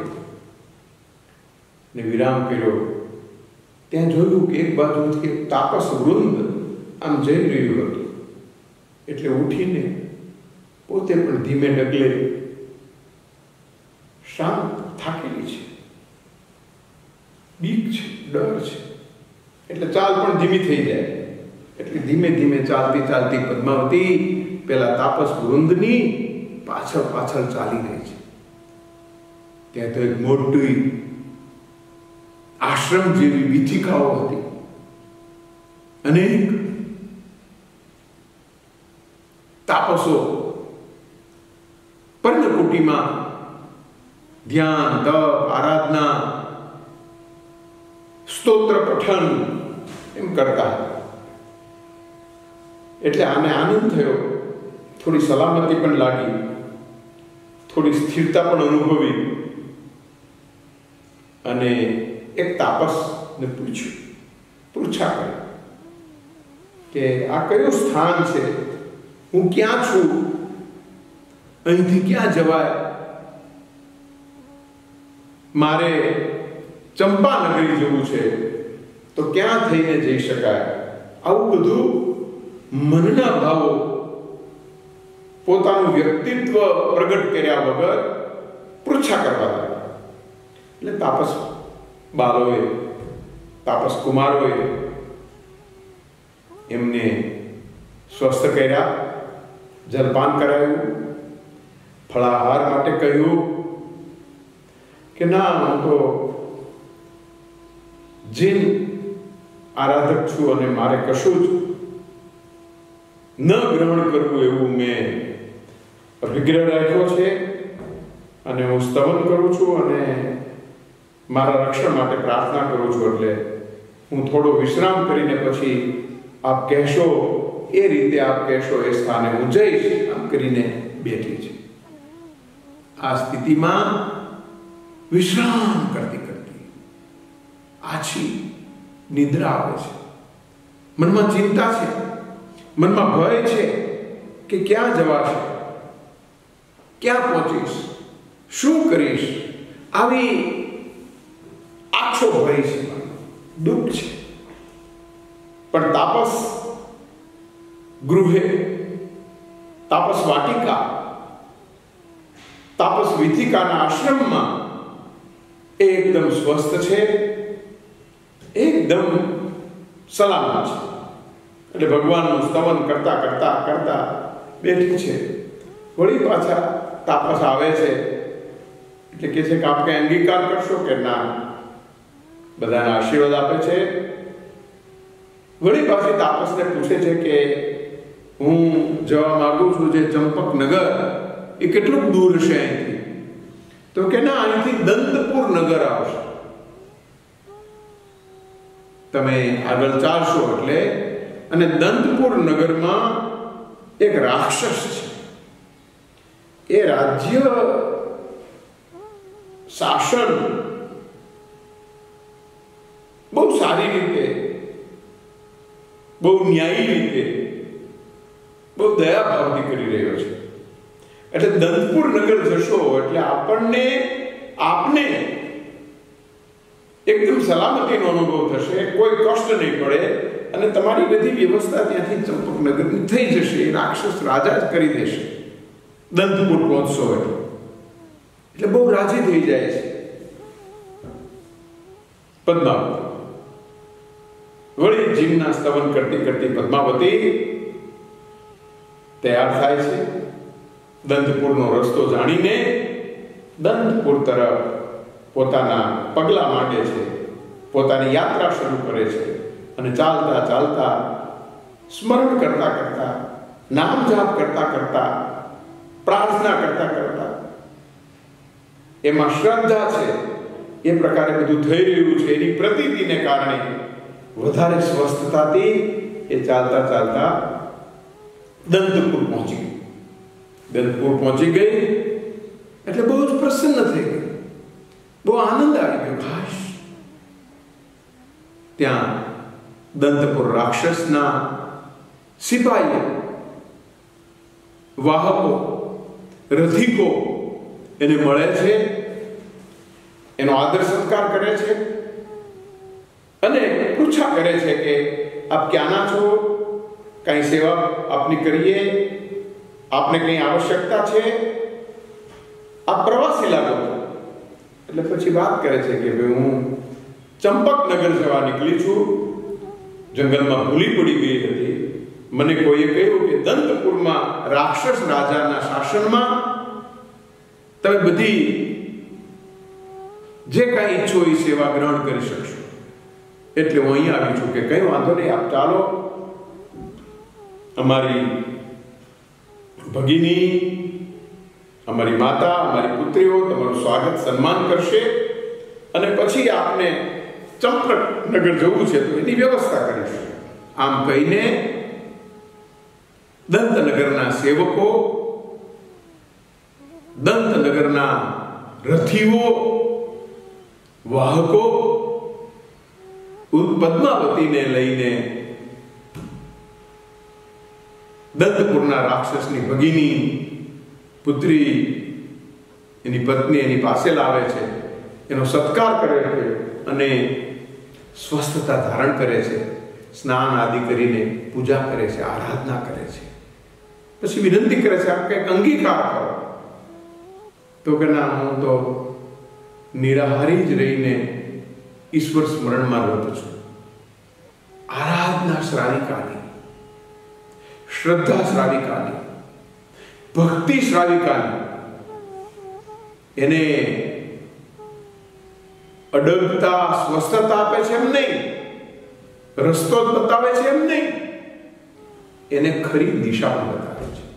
ને વિરામ કર્યો ત્યાં જોયું કે એક બાજુથી એક તાપસ વૃંદ આમ જઈ રહ્યું હતું. એટલે ઉઠીને પોતે પણ ધીમે ડગલે, શાંત, થાકેલી છે, બીક છે, ડર છે, એટલે ચાલ પણ ધીમી થઈ જાય. એટલે ધીમે ધીમે ચાલતી ચાલતી પદ્માવતી પેલા તાપસ વૃંદની પાછળ પાછળ ચાલી રહી છે. ત્યાં તો એક મોટી આશ્રમ જેવી વીથિકાઓ હતી. અનેક તાપસો પર્ણકુટીમાં ધ્યાન, તપ, આરાધના, સ્તોત્ર પઠન એમ કરતા હતા. એટલે આને આનંદ થયો, થોડી સલામતી પણ લાગી, થોડી સ્થિરતા પણ અનુભવી. અને એક તાપસને પૂછા કર્યું કે આ કયું સ્થાન છે, હું ક્યાં છું, અહીંથી ક્યાં જવાય, મારે ચંપાનગરી જવું છે તો ક્યાં થઈને જઈ શકાય. આવું બધું મનના ભાવો પોતાનું વ્યક્તિત્વ પ્રગટ કર્યા વગર પૃચ્છા કરવા લાગ્યા. એટલે તાપસ બાલોએ, તાપસ કુમારોએ એમને સ્વસ્થ કર્યા, જલપાન કરાયું, ફળાહાર માટે કહ્યું કે ના, હું તો જૈન આરાધક છું અને મારે કશું જ ન ગ્રહણ કરવું એવું મેં વિગ્રહ રાખ્યો છે અને હું સ્તવન કરું છું અને મારા રક્ષણ માટે પ્રાર્થના કરું છું. એટલે હું થોડો વિશ્રામ કરીને પછી આપ કહેશો એ રીતે આપ કહેશો એ સ્થાને હું જઈશ, આમ કરીને બેઠી છે. આ સ્થિતિમાં વિશ્રામ કરતી કરતી આછી નિદ્રા આવે છે. મનમાં ચિંતા છે, મનમાં ભય છે કે ક્યાં જવાશે, ક્યાં પહોંચીશ, શું કરીશ. આવી આછો ભય છે, દુઃખ છે. પણ તાપસ ગૃહે, તાપસ વાટિકા, તાપસ વિથિકાના આશ્રમમાં એકદમ સ્વસ્થ છે, એકદમ સલામત છે. એટલે ભગવાનનું સ્તવન કરતા કરતા કરતા બેઠી છે. વળી પાછા તાપસ આવે છે એટલે કે છે કે આપ કઈ અંગીકાર કરશો કે ના, બધાને આશીર્વાદ આપે છે. વળી પાછી તાપસને પૂછે છે કે હું જવા માંગુ છું જે ચંપક નગર એ કેટલું દૂર હશે અહીંથી? તો કે ના, અહીંથી દંતપુર નગર આવશે. તમે આગળ ચાલશો એટલે, અને દંતપુર નગરમાં એક રાક્ષસ છે. એ રાજ્ય શાસન બહુ સારી રીતે, બહુ ન્યાયી રીતે, બહુ દયાભાવથી કરી રહ્યો છે. એટલે દંતપુર નગર જશો એટલે આપને એકદમ સલામતીનો અનુભવ થશે, કોઈ કષ્ટ નહીં પડે અને તમારી બધી વ્યવસ્થા ત્યાંથી ચંપક નગરની થઈ જશે. એ રાક્ષસ રાજા જ કરી દેશે દંતપુર પહોંચશો એટલે બહુ રાજી થઈ જાય છે પદ્માવતી. વળી જીવના સ્તવન કરતી કરતી પદ્માવતી તૈયાર થાય છે. દંતપુરનો રસ્તો જાણીને દંતપુર તરફ પોતાના પગલા માંડે છે, પોતાની યાત્રા શરૂ કરે છે. અને ચાલતા ચાલતા, સ્મરણ કરતા કરતા, નામ જાપ કરતા કરતા, પ્રાર્થના કરતા કરતા, એમાં શ્રદ્ધા છે એ પ્રકારે બધું થઈ રહ્યું છે. એની પ્રતીતિને કારણે વધારે સ્વસ્થતાથી એ ચાલતા ચાલતા દંતપુર પહોંચી દંતપુર પહોંચી ગઈ એટલે બહુ જ પ્રસન્ન થઈ ગઈ, બહુ આનંદ આવી ગયો. ખાસ ત્યાં દંતપુર રાક્ષસના સિપાહીઓ, વાહકો, રથિકો એને મળે છે, એનો આદર સત્કાર કરે છે અને પૂછા કરે છે કે આપ ક્યાંના છો, કઈ સેવા આપની કરીએ, આપને કઈ આવશ્યકતા છે, આપ પ્રવાસી લાગો. એટલે પછી વાત કરે છે કે ભાઈ હું ચંપકનગર જવા નીકળી છું, જંગલમાં ભૂલી પડી ગઈ હતી. મને કોઈએ કહ્યું કે દંતપુરમાં રાક્ષસ રાજાના શાસનમાં તમે બધી જે કાંઈ ઈચ્છો એ સેવા ગ્રહણ કરી શકશો, એટલે હું અહીં આવી છું. કે કઈ વાંધો નહીં, આપ ચાલો, અમારી ભગિની, અમારી માતા, અમારી પુત્રીઓ તમારું સ્વાગત સન્માન કરશે અને પછી આપને ચંપકનગર જવું છે તો એની વ્યવસ્થા કરીશું. આમ કહીને દંતનગરના સેવકો, દંતનગરના રથીઓ, વાહકો પદ્માવતીને લઈને દંતપુરના રાક્ષસની ભગિની, પુત્રી, એની પત્ની એની પાસે લાવે છે, એનો સત્કાર કરે છે અને સ્વસ્થતા ધારણ કરે છે, સ્નાન આદિ કરીને પૂજા કરે છે, આરાધના કરે છે. પછી વિનંતી કરે છે આપ કંઈક અંગીકાર કરો. તો કે ના, હું તો નિરાહારી જ રહીને ઈશ્વર સ્મરણમાં રત છું. આરાધના શ્રાવિકાની, શ્રદ્ધા શ્રાવિકાની, ભક્તિ શ્રાવિકાની, એને અડગતા સ્વસ્થતા આપે છે એમ નહીં, રસ્તો જ બતાવે છે એમ નહીં, એને ખરી દિશા પણ બતાવે છે.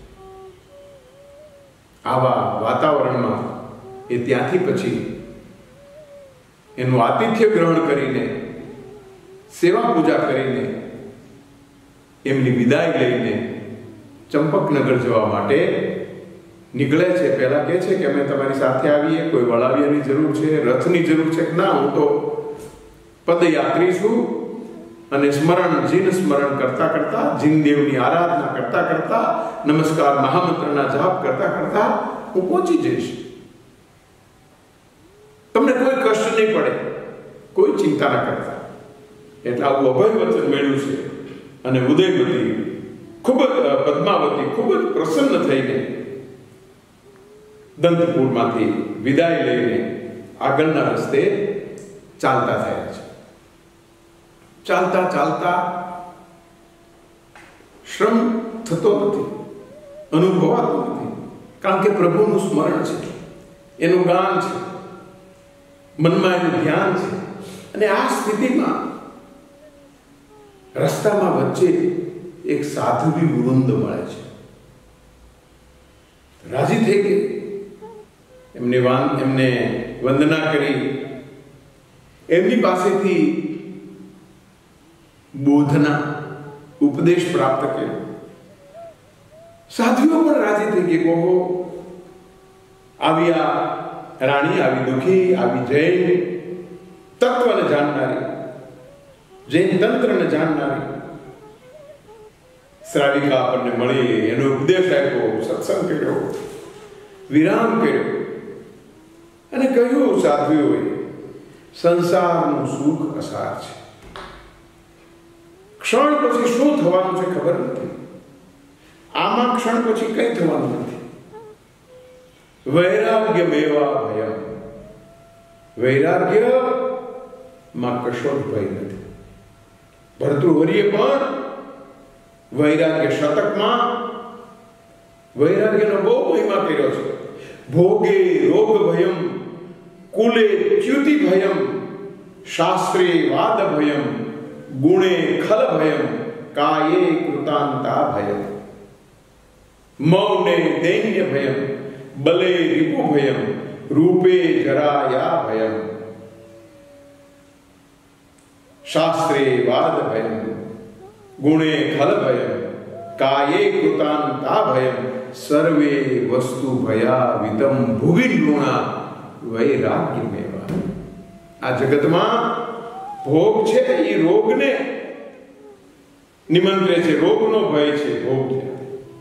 આવા વાતાવરણમાં એ ત્યાંથી પછી એનું આતિથ્ય ગ્રહણ કરીને, સેવા પૂજા કરીને, એમની વિદાય લઈને ચંપકનગર જવા માટે નીકળે છે. પહેલા કહે છે કે અમે તમારી સાથે આવીએ, કોઈ વળાવિયાની જરૂર છે, રથની જરૂર છે? ના, હું તો પદયાત્રી છું અને જીન સ્મરણ કરતા કરતા, જીનદેવની આરાધના કરતા કરતા, નમસ્કાર મહામંત્રના જાપ કરતા કરતા હું પહોંચી જઈશ. તમને કોઈ કષ્ટ નહીં પડે, કોઈ ચિંતા ન કરતા. એટલે આવું અભય વચન મેળવ્યું છે અને ઉદયવતી ખૂબ જ, પદ્માવતી ખૂબ જ પ્રસન્ન થઈને દંતપુરમાંથી વિદાય લઈને આગળના રસ્તે ચાલતા થયા છે. ચાલતા ચાલતા શ્રમ થતો નથી, અનુભવાતો નથી, કારણ કે પ્રભુનું સ્મરણ છે, એનું ગાન છે, મનમાં એનું ધ્યાન છે. અને આ સ્થિતિમાં રસ્તામાં વચ્ચે એક સાધ્વી વૃંદ મળે છે. રાજી થઈ ગઈ, એમને વંદના કરી, એમની પાસેથી બોધના ઉપદેશ પ્રાપ્ત કર્યો. સાધ્વીઓ પણ રાજી થઈ ગઈ. કહો, આવી આ રાણી, આવી દુઃખી, આવી જૈન તત્વને જાણનારી, જૈન તંત્રને જાણનારી શ્રાવિકા આપણને મળી, એનો ઉપદેશ આપ્યો, સત્સંગ કર્યો, વિરામ કર્યો અને કહ્યું સાધ્વીઓએ, સંસારનું સુખ અસાર છે, ક્ષણ પછી શું થવાનું છે ખબર નથી, આમાં ક્ષણ પછી કઈ થવાનું નથી. વૈરાગ્ય મેવા ભયમ, વૈરાગ્ય માં કશો જ ભય નથી. ભર્તૃહરિએ પણ વૈરાગ્ય શતકમાં વૈરાગ્યનો બહુ મહિમા કર્યો છે. ભોગે રોગ ભયમ, કુલે ચ્યુતિ ભયમ, શાસ્ત્રે વાદ ભયમ, ગુણે ખલ ભયમ, કાયે કૃતાંતા ભયમ, મૌને દૈન્ય ભયમ, બલે રિપુ ભયમ, રૂપે જરાયા ભયમ, શાસ્ત્રે વાદ ભયમ, ગુણે ખલ ભયમ, કાયે કૃતાંતા ભયમ સર્વે વસ્તુ ભયાવિતમ ભુવિ નૃણા વૈરાગ્યમેવ. આ જગતમાં ભોગ છે એ રોગને નિમંત્રે છે. રોગનો ભય છે ભોગ છે.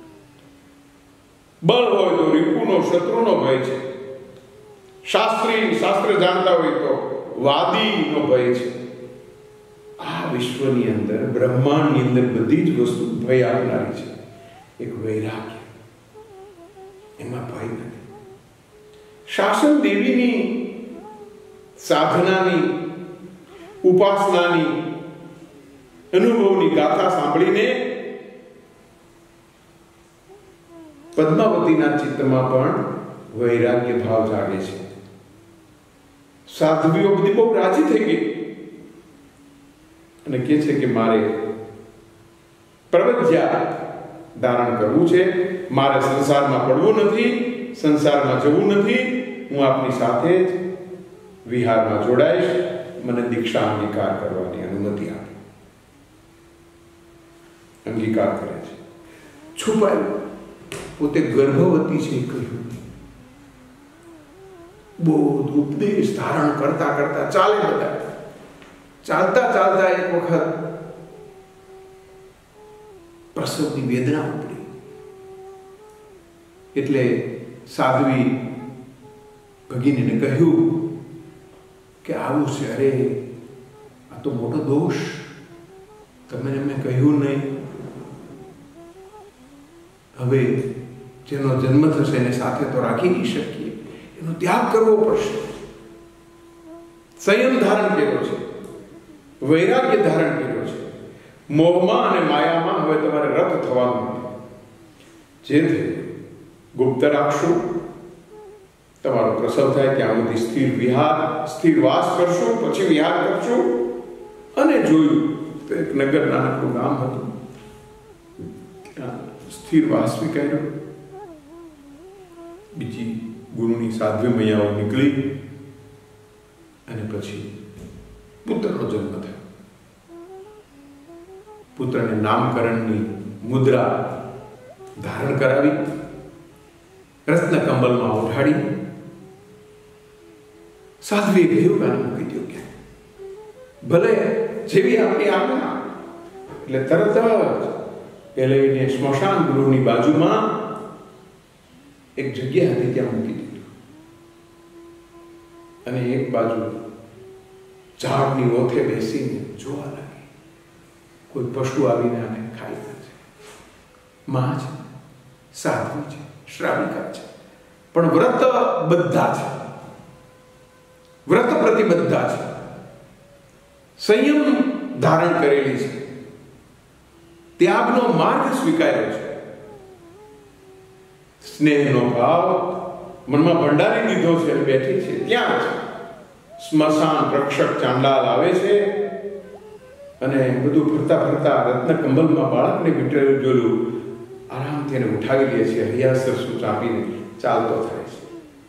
બળ હોય તો રીપુનો શત્રુનો ભય છે. શાસ્ત્ર જાણતા હોય તો વાદીનો ભય છે. આ વિશ્વની અંદર બ્રહ્માંડની અંદર બધી જ વસ્તુ ભય આપનારી છે. એક વૈરાગ્ય, એમાં ભય નથી. શાસન દેવીની સાધનાની ઉપાસનાની અનુભવની ગાથા સાંભળીને પદ્માવતીના ચિત્તમાં પણ વૈરાગ્ય ભાવ જાગે છે. સાધ્વીઓ બધી બહુ રાજી થઈ ગઈ અને કહે છે કે મારે પ્રવજ્યા ધારણ કરવું છે, મારે સંસારમાં પડવું નથી, સંસારમાં જવું નથી, હું આપની સાથે જ વિહારમાં જોડાઈશ, મને દીક્ષા અંગીકાર કરવાની અનુમતિ આપે. અંગીકાર કરે છે. છુપાયું, પોતે ગર્ભવતી છે કહ્યું. બોધ ઉપદેશ ધારણ કરતા કરતા ચાલે બધા. ચાલતા ચાલતા એક વખત પ્રસવની વેદના ઉપડી. એટલે સાધ્વી ભગીનીને કહ્યું કે આવું છે. અરે આ તો મોટો દોષ, તમને મેં કહ્યું નહીં. હવે જેનો જન્મ થશે એને સાથે તો રાખી નહીં શકીએ, એનો ત્યાગ કરવો પડશે. સંયમ ધારણ કર્યો છે, વૈરાગ્ય ધારણ કર્યો છે. મોહમાં અને માયામાં હવે તમારે રત થવાનું નથી. જે થયું ગુપ્ત રાખશું. તમારો પ્રસવ થાય ત્યાં સુધી સ્થિર વાસ કરશું, પછી વિહાર કરશું. અને જોયું તો એક નગર નાનકડું ગામ હતું, સ્થિર વાસ સ્વીકાર્યો. બીજી ગુરુની સાધ્વી મૈયાઓ નીકળી અને પછી પુત્રનો જન્મ થયો. પુત્રને નામકરણની મુદ્રા ધારણ કરાવી, રત્ન કંબલમાં ઉઠાડી. સાધ્વીએ કહ્યું કે મૂકી દો ક્યાં, ભલે જેવી આપણી આજ્ઞા. એટલે તરત જ એ લઈને સ્મશાન ગૃહની બાજુમાં એક જગ્યા હતી ત્યાં મૂકી દીધું. અને એક બાજુ ઝાડની ઓથે બેસીને જોવા લાગી. કોઈ પશુ આવીને આને ખાઈ નાખે. માં છે, સાધ્વી છે, શ્રાવિકા છે, પણ વ્રત બધા છે, વ્રત પ્રતિબદ્ધા છે, સંયમ ધારણ કરેલી છે, ત્યાગનો માર્ગ સ્વીકાર્યો છે. સ્નેહનો ભાવ મનમાં ભંડારી દીધો છે અને બેઠી છે. ત્યાં જ સ્મશાન રક્ષક ચાંડાલ આવે છે અને બધું ફરતા ફરતા રત્ન કંબલમાં બાળકને વિટરેલું જોયું. આરામથી એને ઉઠાવી લે છે, હૈયાસર શું ચાપીને ચાલતો થાય છે.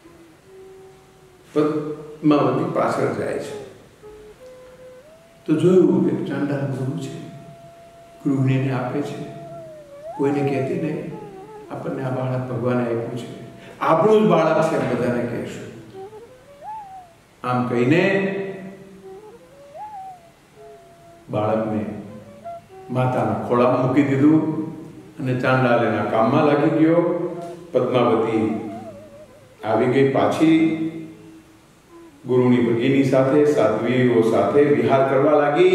પદ્માવતી પાછળ જાય છે તો જોયું કે ચાંડાલ ગુરુ છે, ગૃહિણીને આપે છે. કોઈને કહેતી નહીં, આપણને આ બાળક ભગવાને આપ્યું છે, આપણું જ બાળક છે, બધાને કહેશું. આમ કહીને બાળકને માતાના ખોળામાં મૂકી દીધું અને ચાંડાલ એના કામમાં લાગી ગયો. પદ્માવતી આવી ગઈ પાછી ગુરુની ભગીની સાથે, સાધ્વીઓ સાથે વિહાર કરવા લાગી.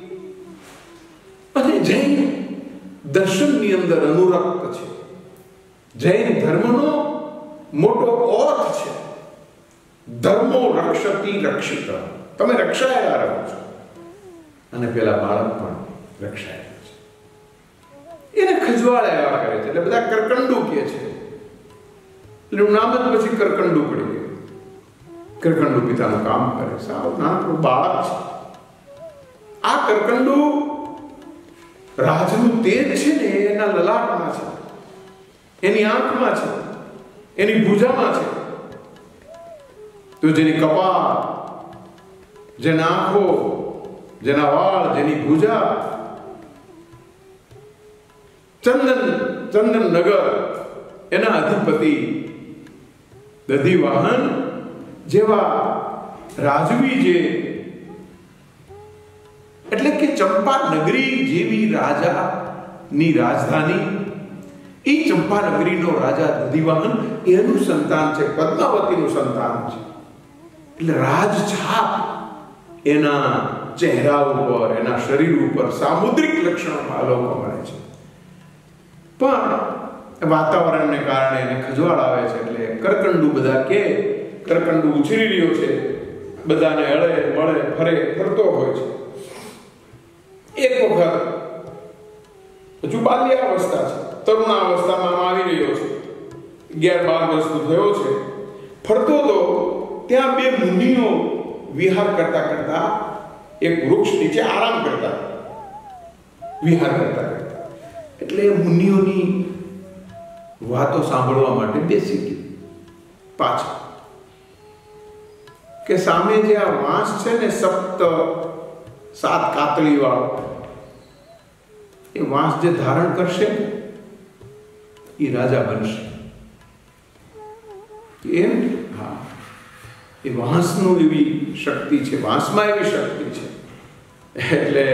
અને જૈન દર્શનની અંદર અનુરક્ત છે. જૈન ધર્મનો મોટો અર્થ છે ધર્મો રક્ષતી રક્ષિત. તમે રક્ષાયેલા રહો છો અને પેલા બાળક પણ રક્ષાયેલા છે. એને ખજવાળ એવા કરે છે એટલે બધા કરકંડુ કહે છે. એટલે નામ જ પછી કરકંડુ પડી ગયું. કરકંડુ પિતાનું કામ કરે, સાવ નાનકડું બાળક છે. આ કરકંડુ રાજનું તેજ છે ને એના લલાટમાં છે, એની આંખમાં છે, એની ભુજામાં છે. તો જેની કપાળ, જેના આંખો, જેના વાળ, જેની ભુજા, ચંદનનગર એના અધિપતિ દધિવાહન જેવા રાજવી, જે એટલે કે ચંપા નગરી જેવી રાજાની રાજધાની, એ ચંપા નગરીનો રાજા દધિવાહન એનું સંતાન છે, પદ્માવતીનું સંતાન છે. એટલે રાજછાપ એના ચહેરા ઉપર, એના શરીર ઉપર સામુદ્રિક લક્ષણોમાં અલોકો મળે છે. પણ વાતાવરણને કારણે એને ખજવાળ આવે છે. એટલે કરકંડુ બધા કે કરકંડુ ઉછરી રહ્યો છે, બધાને હળે મળે ફરતો હોય છે. એક વખત હજુ બાલ્યાવસ્થા છે, તરુણાવસ્થામાં આવી રહ્યો છે, 11-12 વર્ષનો થયો છે, ફરતો તો ત્યાં બે મુનિઓ વિહાર કરતા એક વૃક્ષ નીચે આરામ કરતા, વિહાર કરતા. એટલે મુનિઓની વાતો સાંભળવા માટે બેસી ગઈ પાછળ. કે સામે જે આ વાંસ છે ને, 7 કાતળી વાળો, એ વાંસ જે ધારણ કરશે એ રાજા બનશે. એમ? હા, એ વાંસનું એવી શક્તિ છે, વાંસમાં એવી શક્તિ છે. એટલે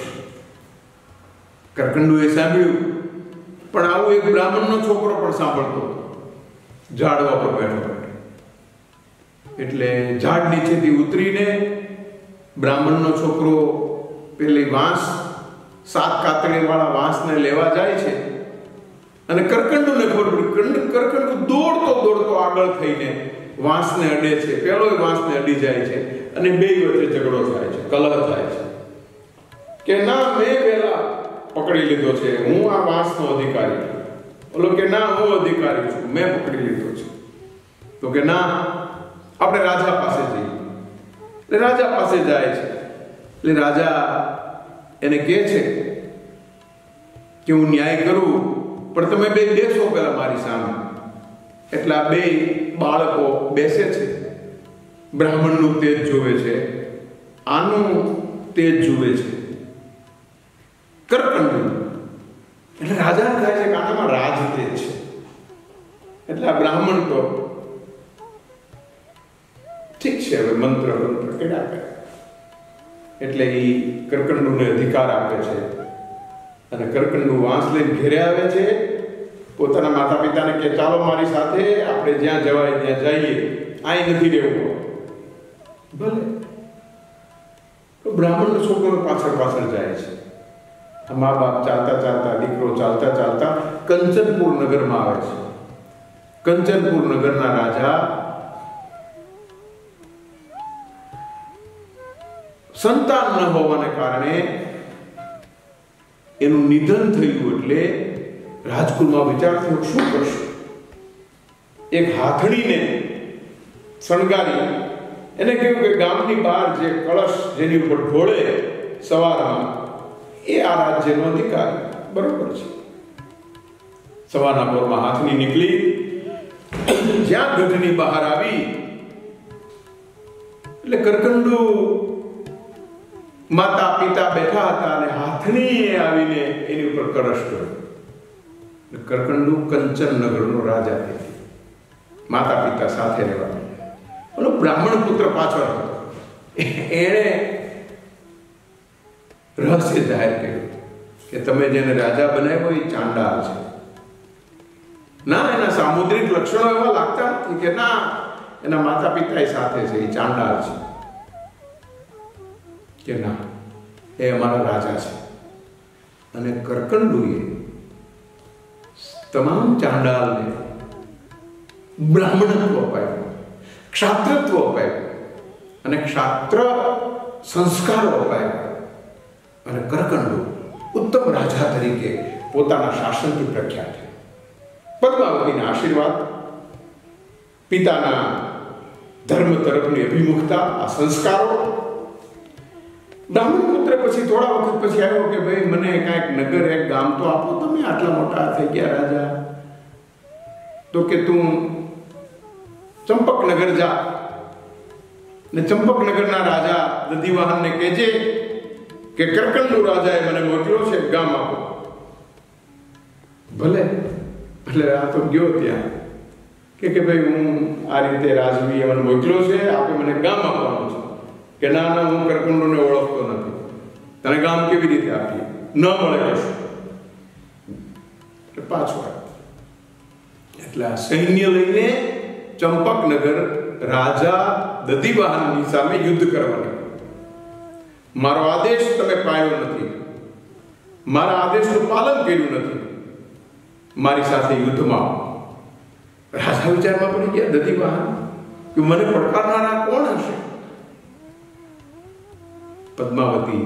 કરકંડુએ સાંભળ્યું. પણ આવું એક બ્રાહ્મણનો છોકરો પણ સાંભળતો હતો, ઝાડવા પર બેઠો. એટલે ઝાડ નીચેથી ઉતરીને બ્રાહ્મણનો છોકરો પેલી વાંસ, 7 કાતળી વાળા વાંસને લેવા જાય છે. અને કરકંડુને ખબર પડી, કરકંડુ દોડતો આગળ થઈને વાંસને અડે છે. પેલો વાંસને અડી જાય છે અને બે વચ્ચે ઝઘડો થાય છે, કલહ થાય છે. કે ના, મેં પહેલા પકડી લીધો છે, હું આ વાંસનો અધિકારી છું. બોલો કે ના, હું અધિકારી છું, મેં પકડી લીધો છે. તો કે ના, આપણે રાજા પાસે જઈએ. એટલે રાજા પાસે જાય છે. એટલે રાજા એને કહે છે કે હું ન્યાય કરું, પણ તમે બે બેસો પેલા મારી સામે. એટલે આ બે બાળકો બેસે છે. બ્રાહ્મણનું તેજ જોવે છે, આનું તેજ જુએ છે, કરકંડુ. એટલે રાજાને થાય છે કે આનામાં રાજ તેજ છે. એટલે આ બ્રાહ્મણ તો ઠીક છે, હવે મંત્ર કેડા કરે. એટલે એ કરકંડુને અધિકાર આપે છે. અને કરકંડુ વાંસ લઈને ઘેરે આવે છે. પોતાના માતા પિતાને કે ચાલો મારી સાથે, આપણે જ્યાં જવાય ત્યાં જઈએ, અહીં નથી રહેવું. ભલે. તો બ્રાહ્મણનો છોકરો પાછળ જાય છે. મા બાપ ચાલતા, દીકરો ચાલતા કંચનપુર નગરમાં આવે છે. કંચનપુર નગરના રાજા સંતાન ન હોવાને કારણે એનું નિધન થયું. એટલે રાજકુળમાં વિચાર થયો, શું કરશું? એક હાથણીને શણગારી એને કહ્યું કે ગામની બહાર જે કળશ જેની ઉપર ઢોળે સવારમાં, એ આ રાજ્યનો અધિકાર. બરોબર છે. સવારના પોરમાં હાથની નીકળી, જ્યાં ગઢની બહાર આવી એટલે કરકંડુ માતા પિતા બેઠા હતા અને હાથની આવીને એની ઉપર કળશ ઢોળ્યો. કરકંડુ કંચનનગરનો રાજા હતો. માતા પિતા સાથે રહેવા. ઓલો બ્રાહ્મણ પુત્ર પાછળ હતો. એણે રહસ્ય જાહેર કર્યું કે તમે જેને રાજા બનાવ્યો એ ચાંડાળ છે. ના, એના સામુદ્રિક લક્ષણો એવા લાગતા નથી. કે ના, એના માતા પિતા સાથે છે, એ ચાંડાળ છે. કે ના, એ અમારા રાજા છે. અને કરકંડુએ તમામ ચાંડાળને બ્રાહ્મણત્વ અપાયું, ક્ષાત્રત્વ અપાયું અને ક્ષાત્ર સંસ્કારો અપાયા. અને કરકંડુ ઉત્તમ રાજા તરીકે પોતાના શાસનથી પ્રખ્યાત છે. પદ્માવતીના આશીર્વાદ, પિતાના ધર્મ તરફની અભિમુખતા, આ સંસ્કારો. બ્રાહ્મણ પુત્ર પછી થોડા વખત પછી આવ્યો કે ભાઈ મને કાંઈક નગર, એક ગામ તો આપો, તમે આટલા મોટા થઈ ગયા રાજા. તો કે તું ચંપકનગર જા ને ચંપકનગરના રાજા દધિવાહનને કહેજે કે કરકંડુ રાજાએ મને મોકલ્યો છે, ગામ આપો. ભલે ભલે આ તો ગયો ત્યાં કે ભાઈ હું આ રીતે રાજવી મને મોકલ્યો છે, આપે મને ગામ આપવાનું છે. કે ના ના, હું કરકુંડોને ઓળખતો નથી, તને ગામ કેવી રીતે આપીએ, ન મળે કશું. એટલે પાછો એટલે આ સૈન્ય લઈને ચંપકનગર રાજા દધિવાહનની સામે યુદ્ધ કરવાની. મારો આદેશ તમે પાળ્યો નથી, મારા આદેશનું પાલન કર્યું નથી, મારી સાથે યુદ્ધમાં. રાજા વિચારમાં પડી ગયા દધિવાહન કે મને પડકારનારા કોણ હશે. પદ્માવતી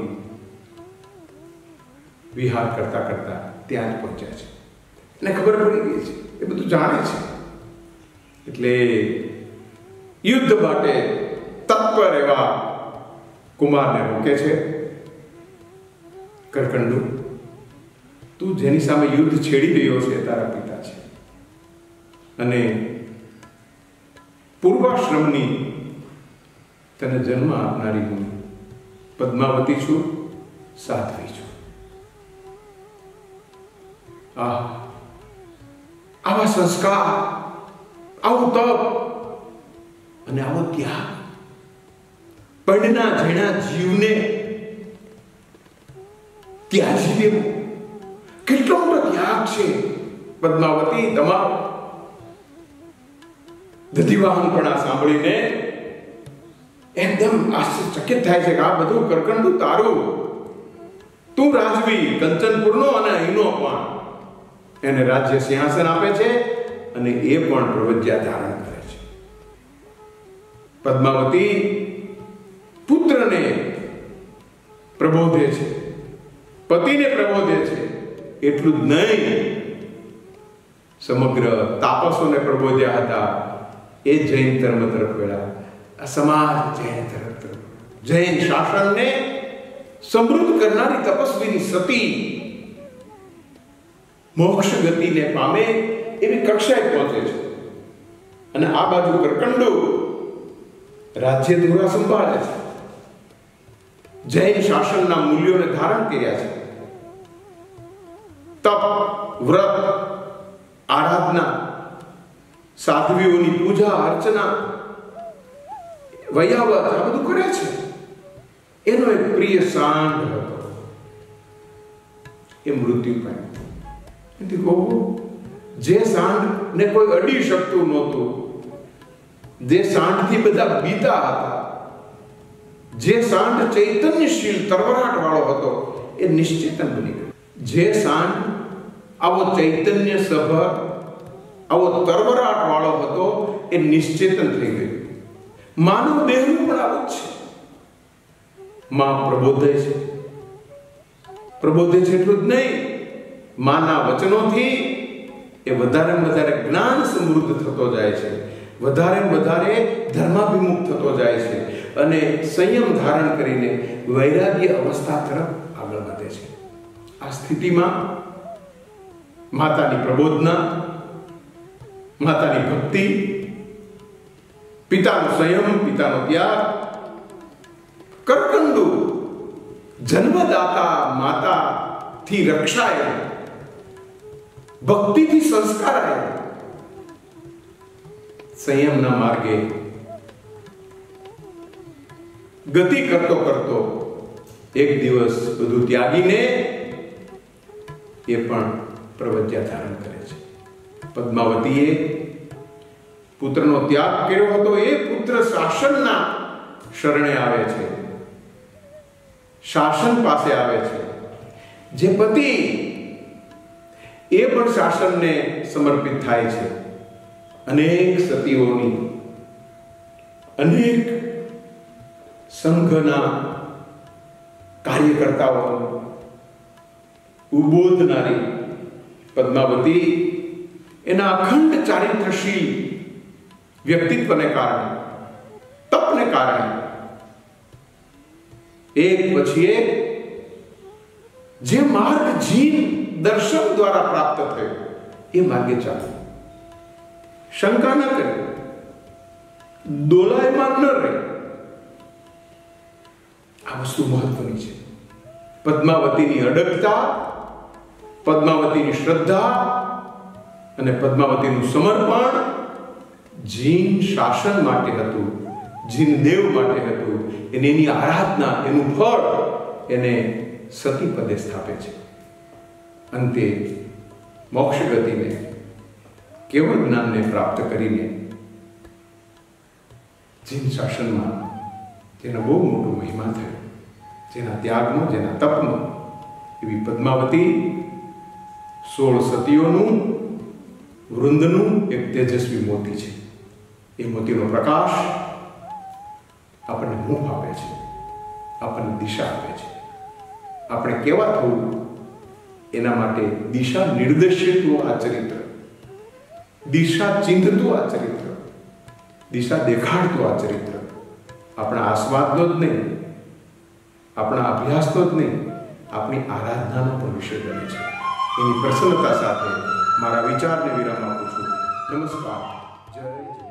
વિહાર કરતા કરતા ત્યાં જ પહોંચ્યા છે. એને ખબર પડી ગઈ છે, એ બધું જાણે છે. એટલે યુદ્ધ માટે તત્પર એવા કુમારને રોકે છે. કરકંડુ, તું જેની સામે યુદ્ધ છેડી રહ્યો છે તારા પિતા છે, અને પૂર્વાશ્રમની તને જન્મ આપનારી હું પદ્માવતી છું, સાધ્વી છું. આવા સંસ્કાર, આવું તપ અને આવો ત્યાગ પડના જેણા જીવને ત્યાજી દેવું કેટલો મોટો ત્યાગ છે પદ્માવતી તમારો. દધિવાહન પણ આ સાંભળીને એકદમ આશ્ચર્યચકિત થાય છે કે આ બધું કરકંડુ તારું, તું રાજવી કંચનપુરનો અને અહીંનો પણ. એને રાજ્ય સિંહાસન આપે છે અને એ પણ પ્રવજ્યા ધારણ કરે છે. પદ્માવતી પુત્રને પ્રબોધે છે, પતિને પ્રબોધે છે. એટલું જ નહીં, સમગ્ર તાપસોને પ્રબોધ્યા હતા. એ જૈન ધર્મ તરફ વળ્યા, સમાજ જૈન ધર્મ તરફ. જૈન શાસનને સમૃદ્ધ કરનારી તપસ્વીની સતી મોક્ષ ગતિને પામે એવી કક્ષાએ પહોંચે છે. અને આ બાજુ કરકંડુ રાજ્ય ધોરા સંભાળે છે, જૈન શાસનના મૂલ્યોને ધારણ કર્યા છે. તપ, વ્રત, આરાધના, સાધ્વીઓની પૂજા અર્ચના, વૈયાવત આ બધું કરે છે. એનો એક પ્રિય સાંડ હતો, એ મૃત્યુ પામ્યો. જે સાંડ ને કોઈ અડી શકતું નહોતું, જે સાંડથી બધા બીતા હતા, જે સાંડ ચૈતન્યશીલ તરવરાટ વાળો હતો, એ નિશ્ચેતન બની ગયો. જે સાંડ આવો ચૈતન્ય સભર, આવો તરવરાટ વાળો હતો, એ નિશ્ચેતન થઈ ગયો. માનવ દેહનું પણ આવું જ છે. માં પ્રબોધે છે, પ્રબોધે છે એટલું જ નહીં, માના વચનોથી એ વધારે વધારે જ્ઞાન સમૃદ્ધ થતો જાય છે, વધારે વધારે ધર્માભિમુખ થતો જાય છે, અને સંયમ ધારણ કરીને વૈરાગ્ય અવસ્થા તરફ આગળ વધે છે. આ સ્થિતિમાં માતાની પ્રબોધના, માતાની ભક્તિ, પિતાનો સંયમ, પિતાનો ત્યાગ, કરકંડુ જન્મદાતા માતાથી રક્ષાયેલો, ભક્તિથી સંસ્કારાયેલો, સંયમના માર્ગે ગતિ કરતો કરતો એક દિવસ બધું ત્યાગીને એ પણ પ્રવજ્યા ધારણ કરે છે. પદ્માવતીએ પુત્રનો ત્યાગ કર્યો હતો, એ પુત્ર શાસનના શરણે આવે છે, શાસન પાસે આવે છે. જે પતિ એ પણ શાસનને સમર્પિત થાય છે. અનેક સતીઓની, અનેક સંઘના કાર્યકર્તાઓ ઉબોધનારી પદ્માવતી એના અખંડ ચારિત્રશીલ વ્યક્તિત્વને કારણે, તપને કારણે એક પછી એક જે માર્ગ જીન દર્શન દ્વારા પ્રાપ્ત થયો એ માર્ગે ચાલે. શંકા ન કરે, દોલાયમાન ન રહે. આ વસ્તુ મહત્વની છે. પદ્માવતીની અડગતા, પદ્માવતીની શ્રદ્ધા, અને પદ્માવતીનું સમર્પણ જીન શાસન માટે હતું, જીન દેવ માટે હતું. એની આરાધના, એનું ફળ એને સતી પદે સ્થાપે છે. અંતે મોક્ષ ગતિને, કેવળ જ્ઞાનને પ્રાપ્ત કરીને જીન શાસનમાં જેનો બહુ મોટો મહિમા થયો, જેના ત્યાગનો, જેના તપનો, એવી પદ્માવતી 16 સતીઓનું વૃંદનું એક તેજસ્વી મોતી છે. એ મોતીનો પ્રકાશ આપણને મુખ આપે છે, આપણને દિશા આપે છે. આપણે કેવા થવું એના માટે દિશા નિર્દેશિતું આ ચરિત્ર, દિશા ચિંતતું આ ચરિત્ર, દિશા દેખાડતું આ ચરિત્ર આપણા આસ્વાદનો જ નહીં, આપણા અભ્યાસનો જ નહીં, આપણી આરાધનાનો પણ વિષય બને છે. એની પ્રસન્નતા સાથે મારા વિચારને વિરામ આપું છું. નમસ્કાર. જય જય.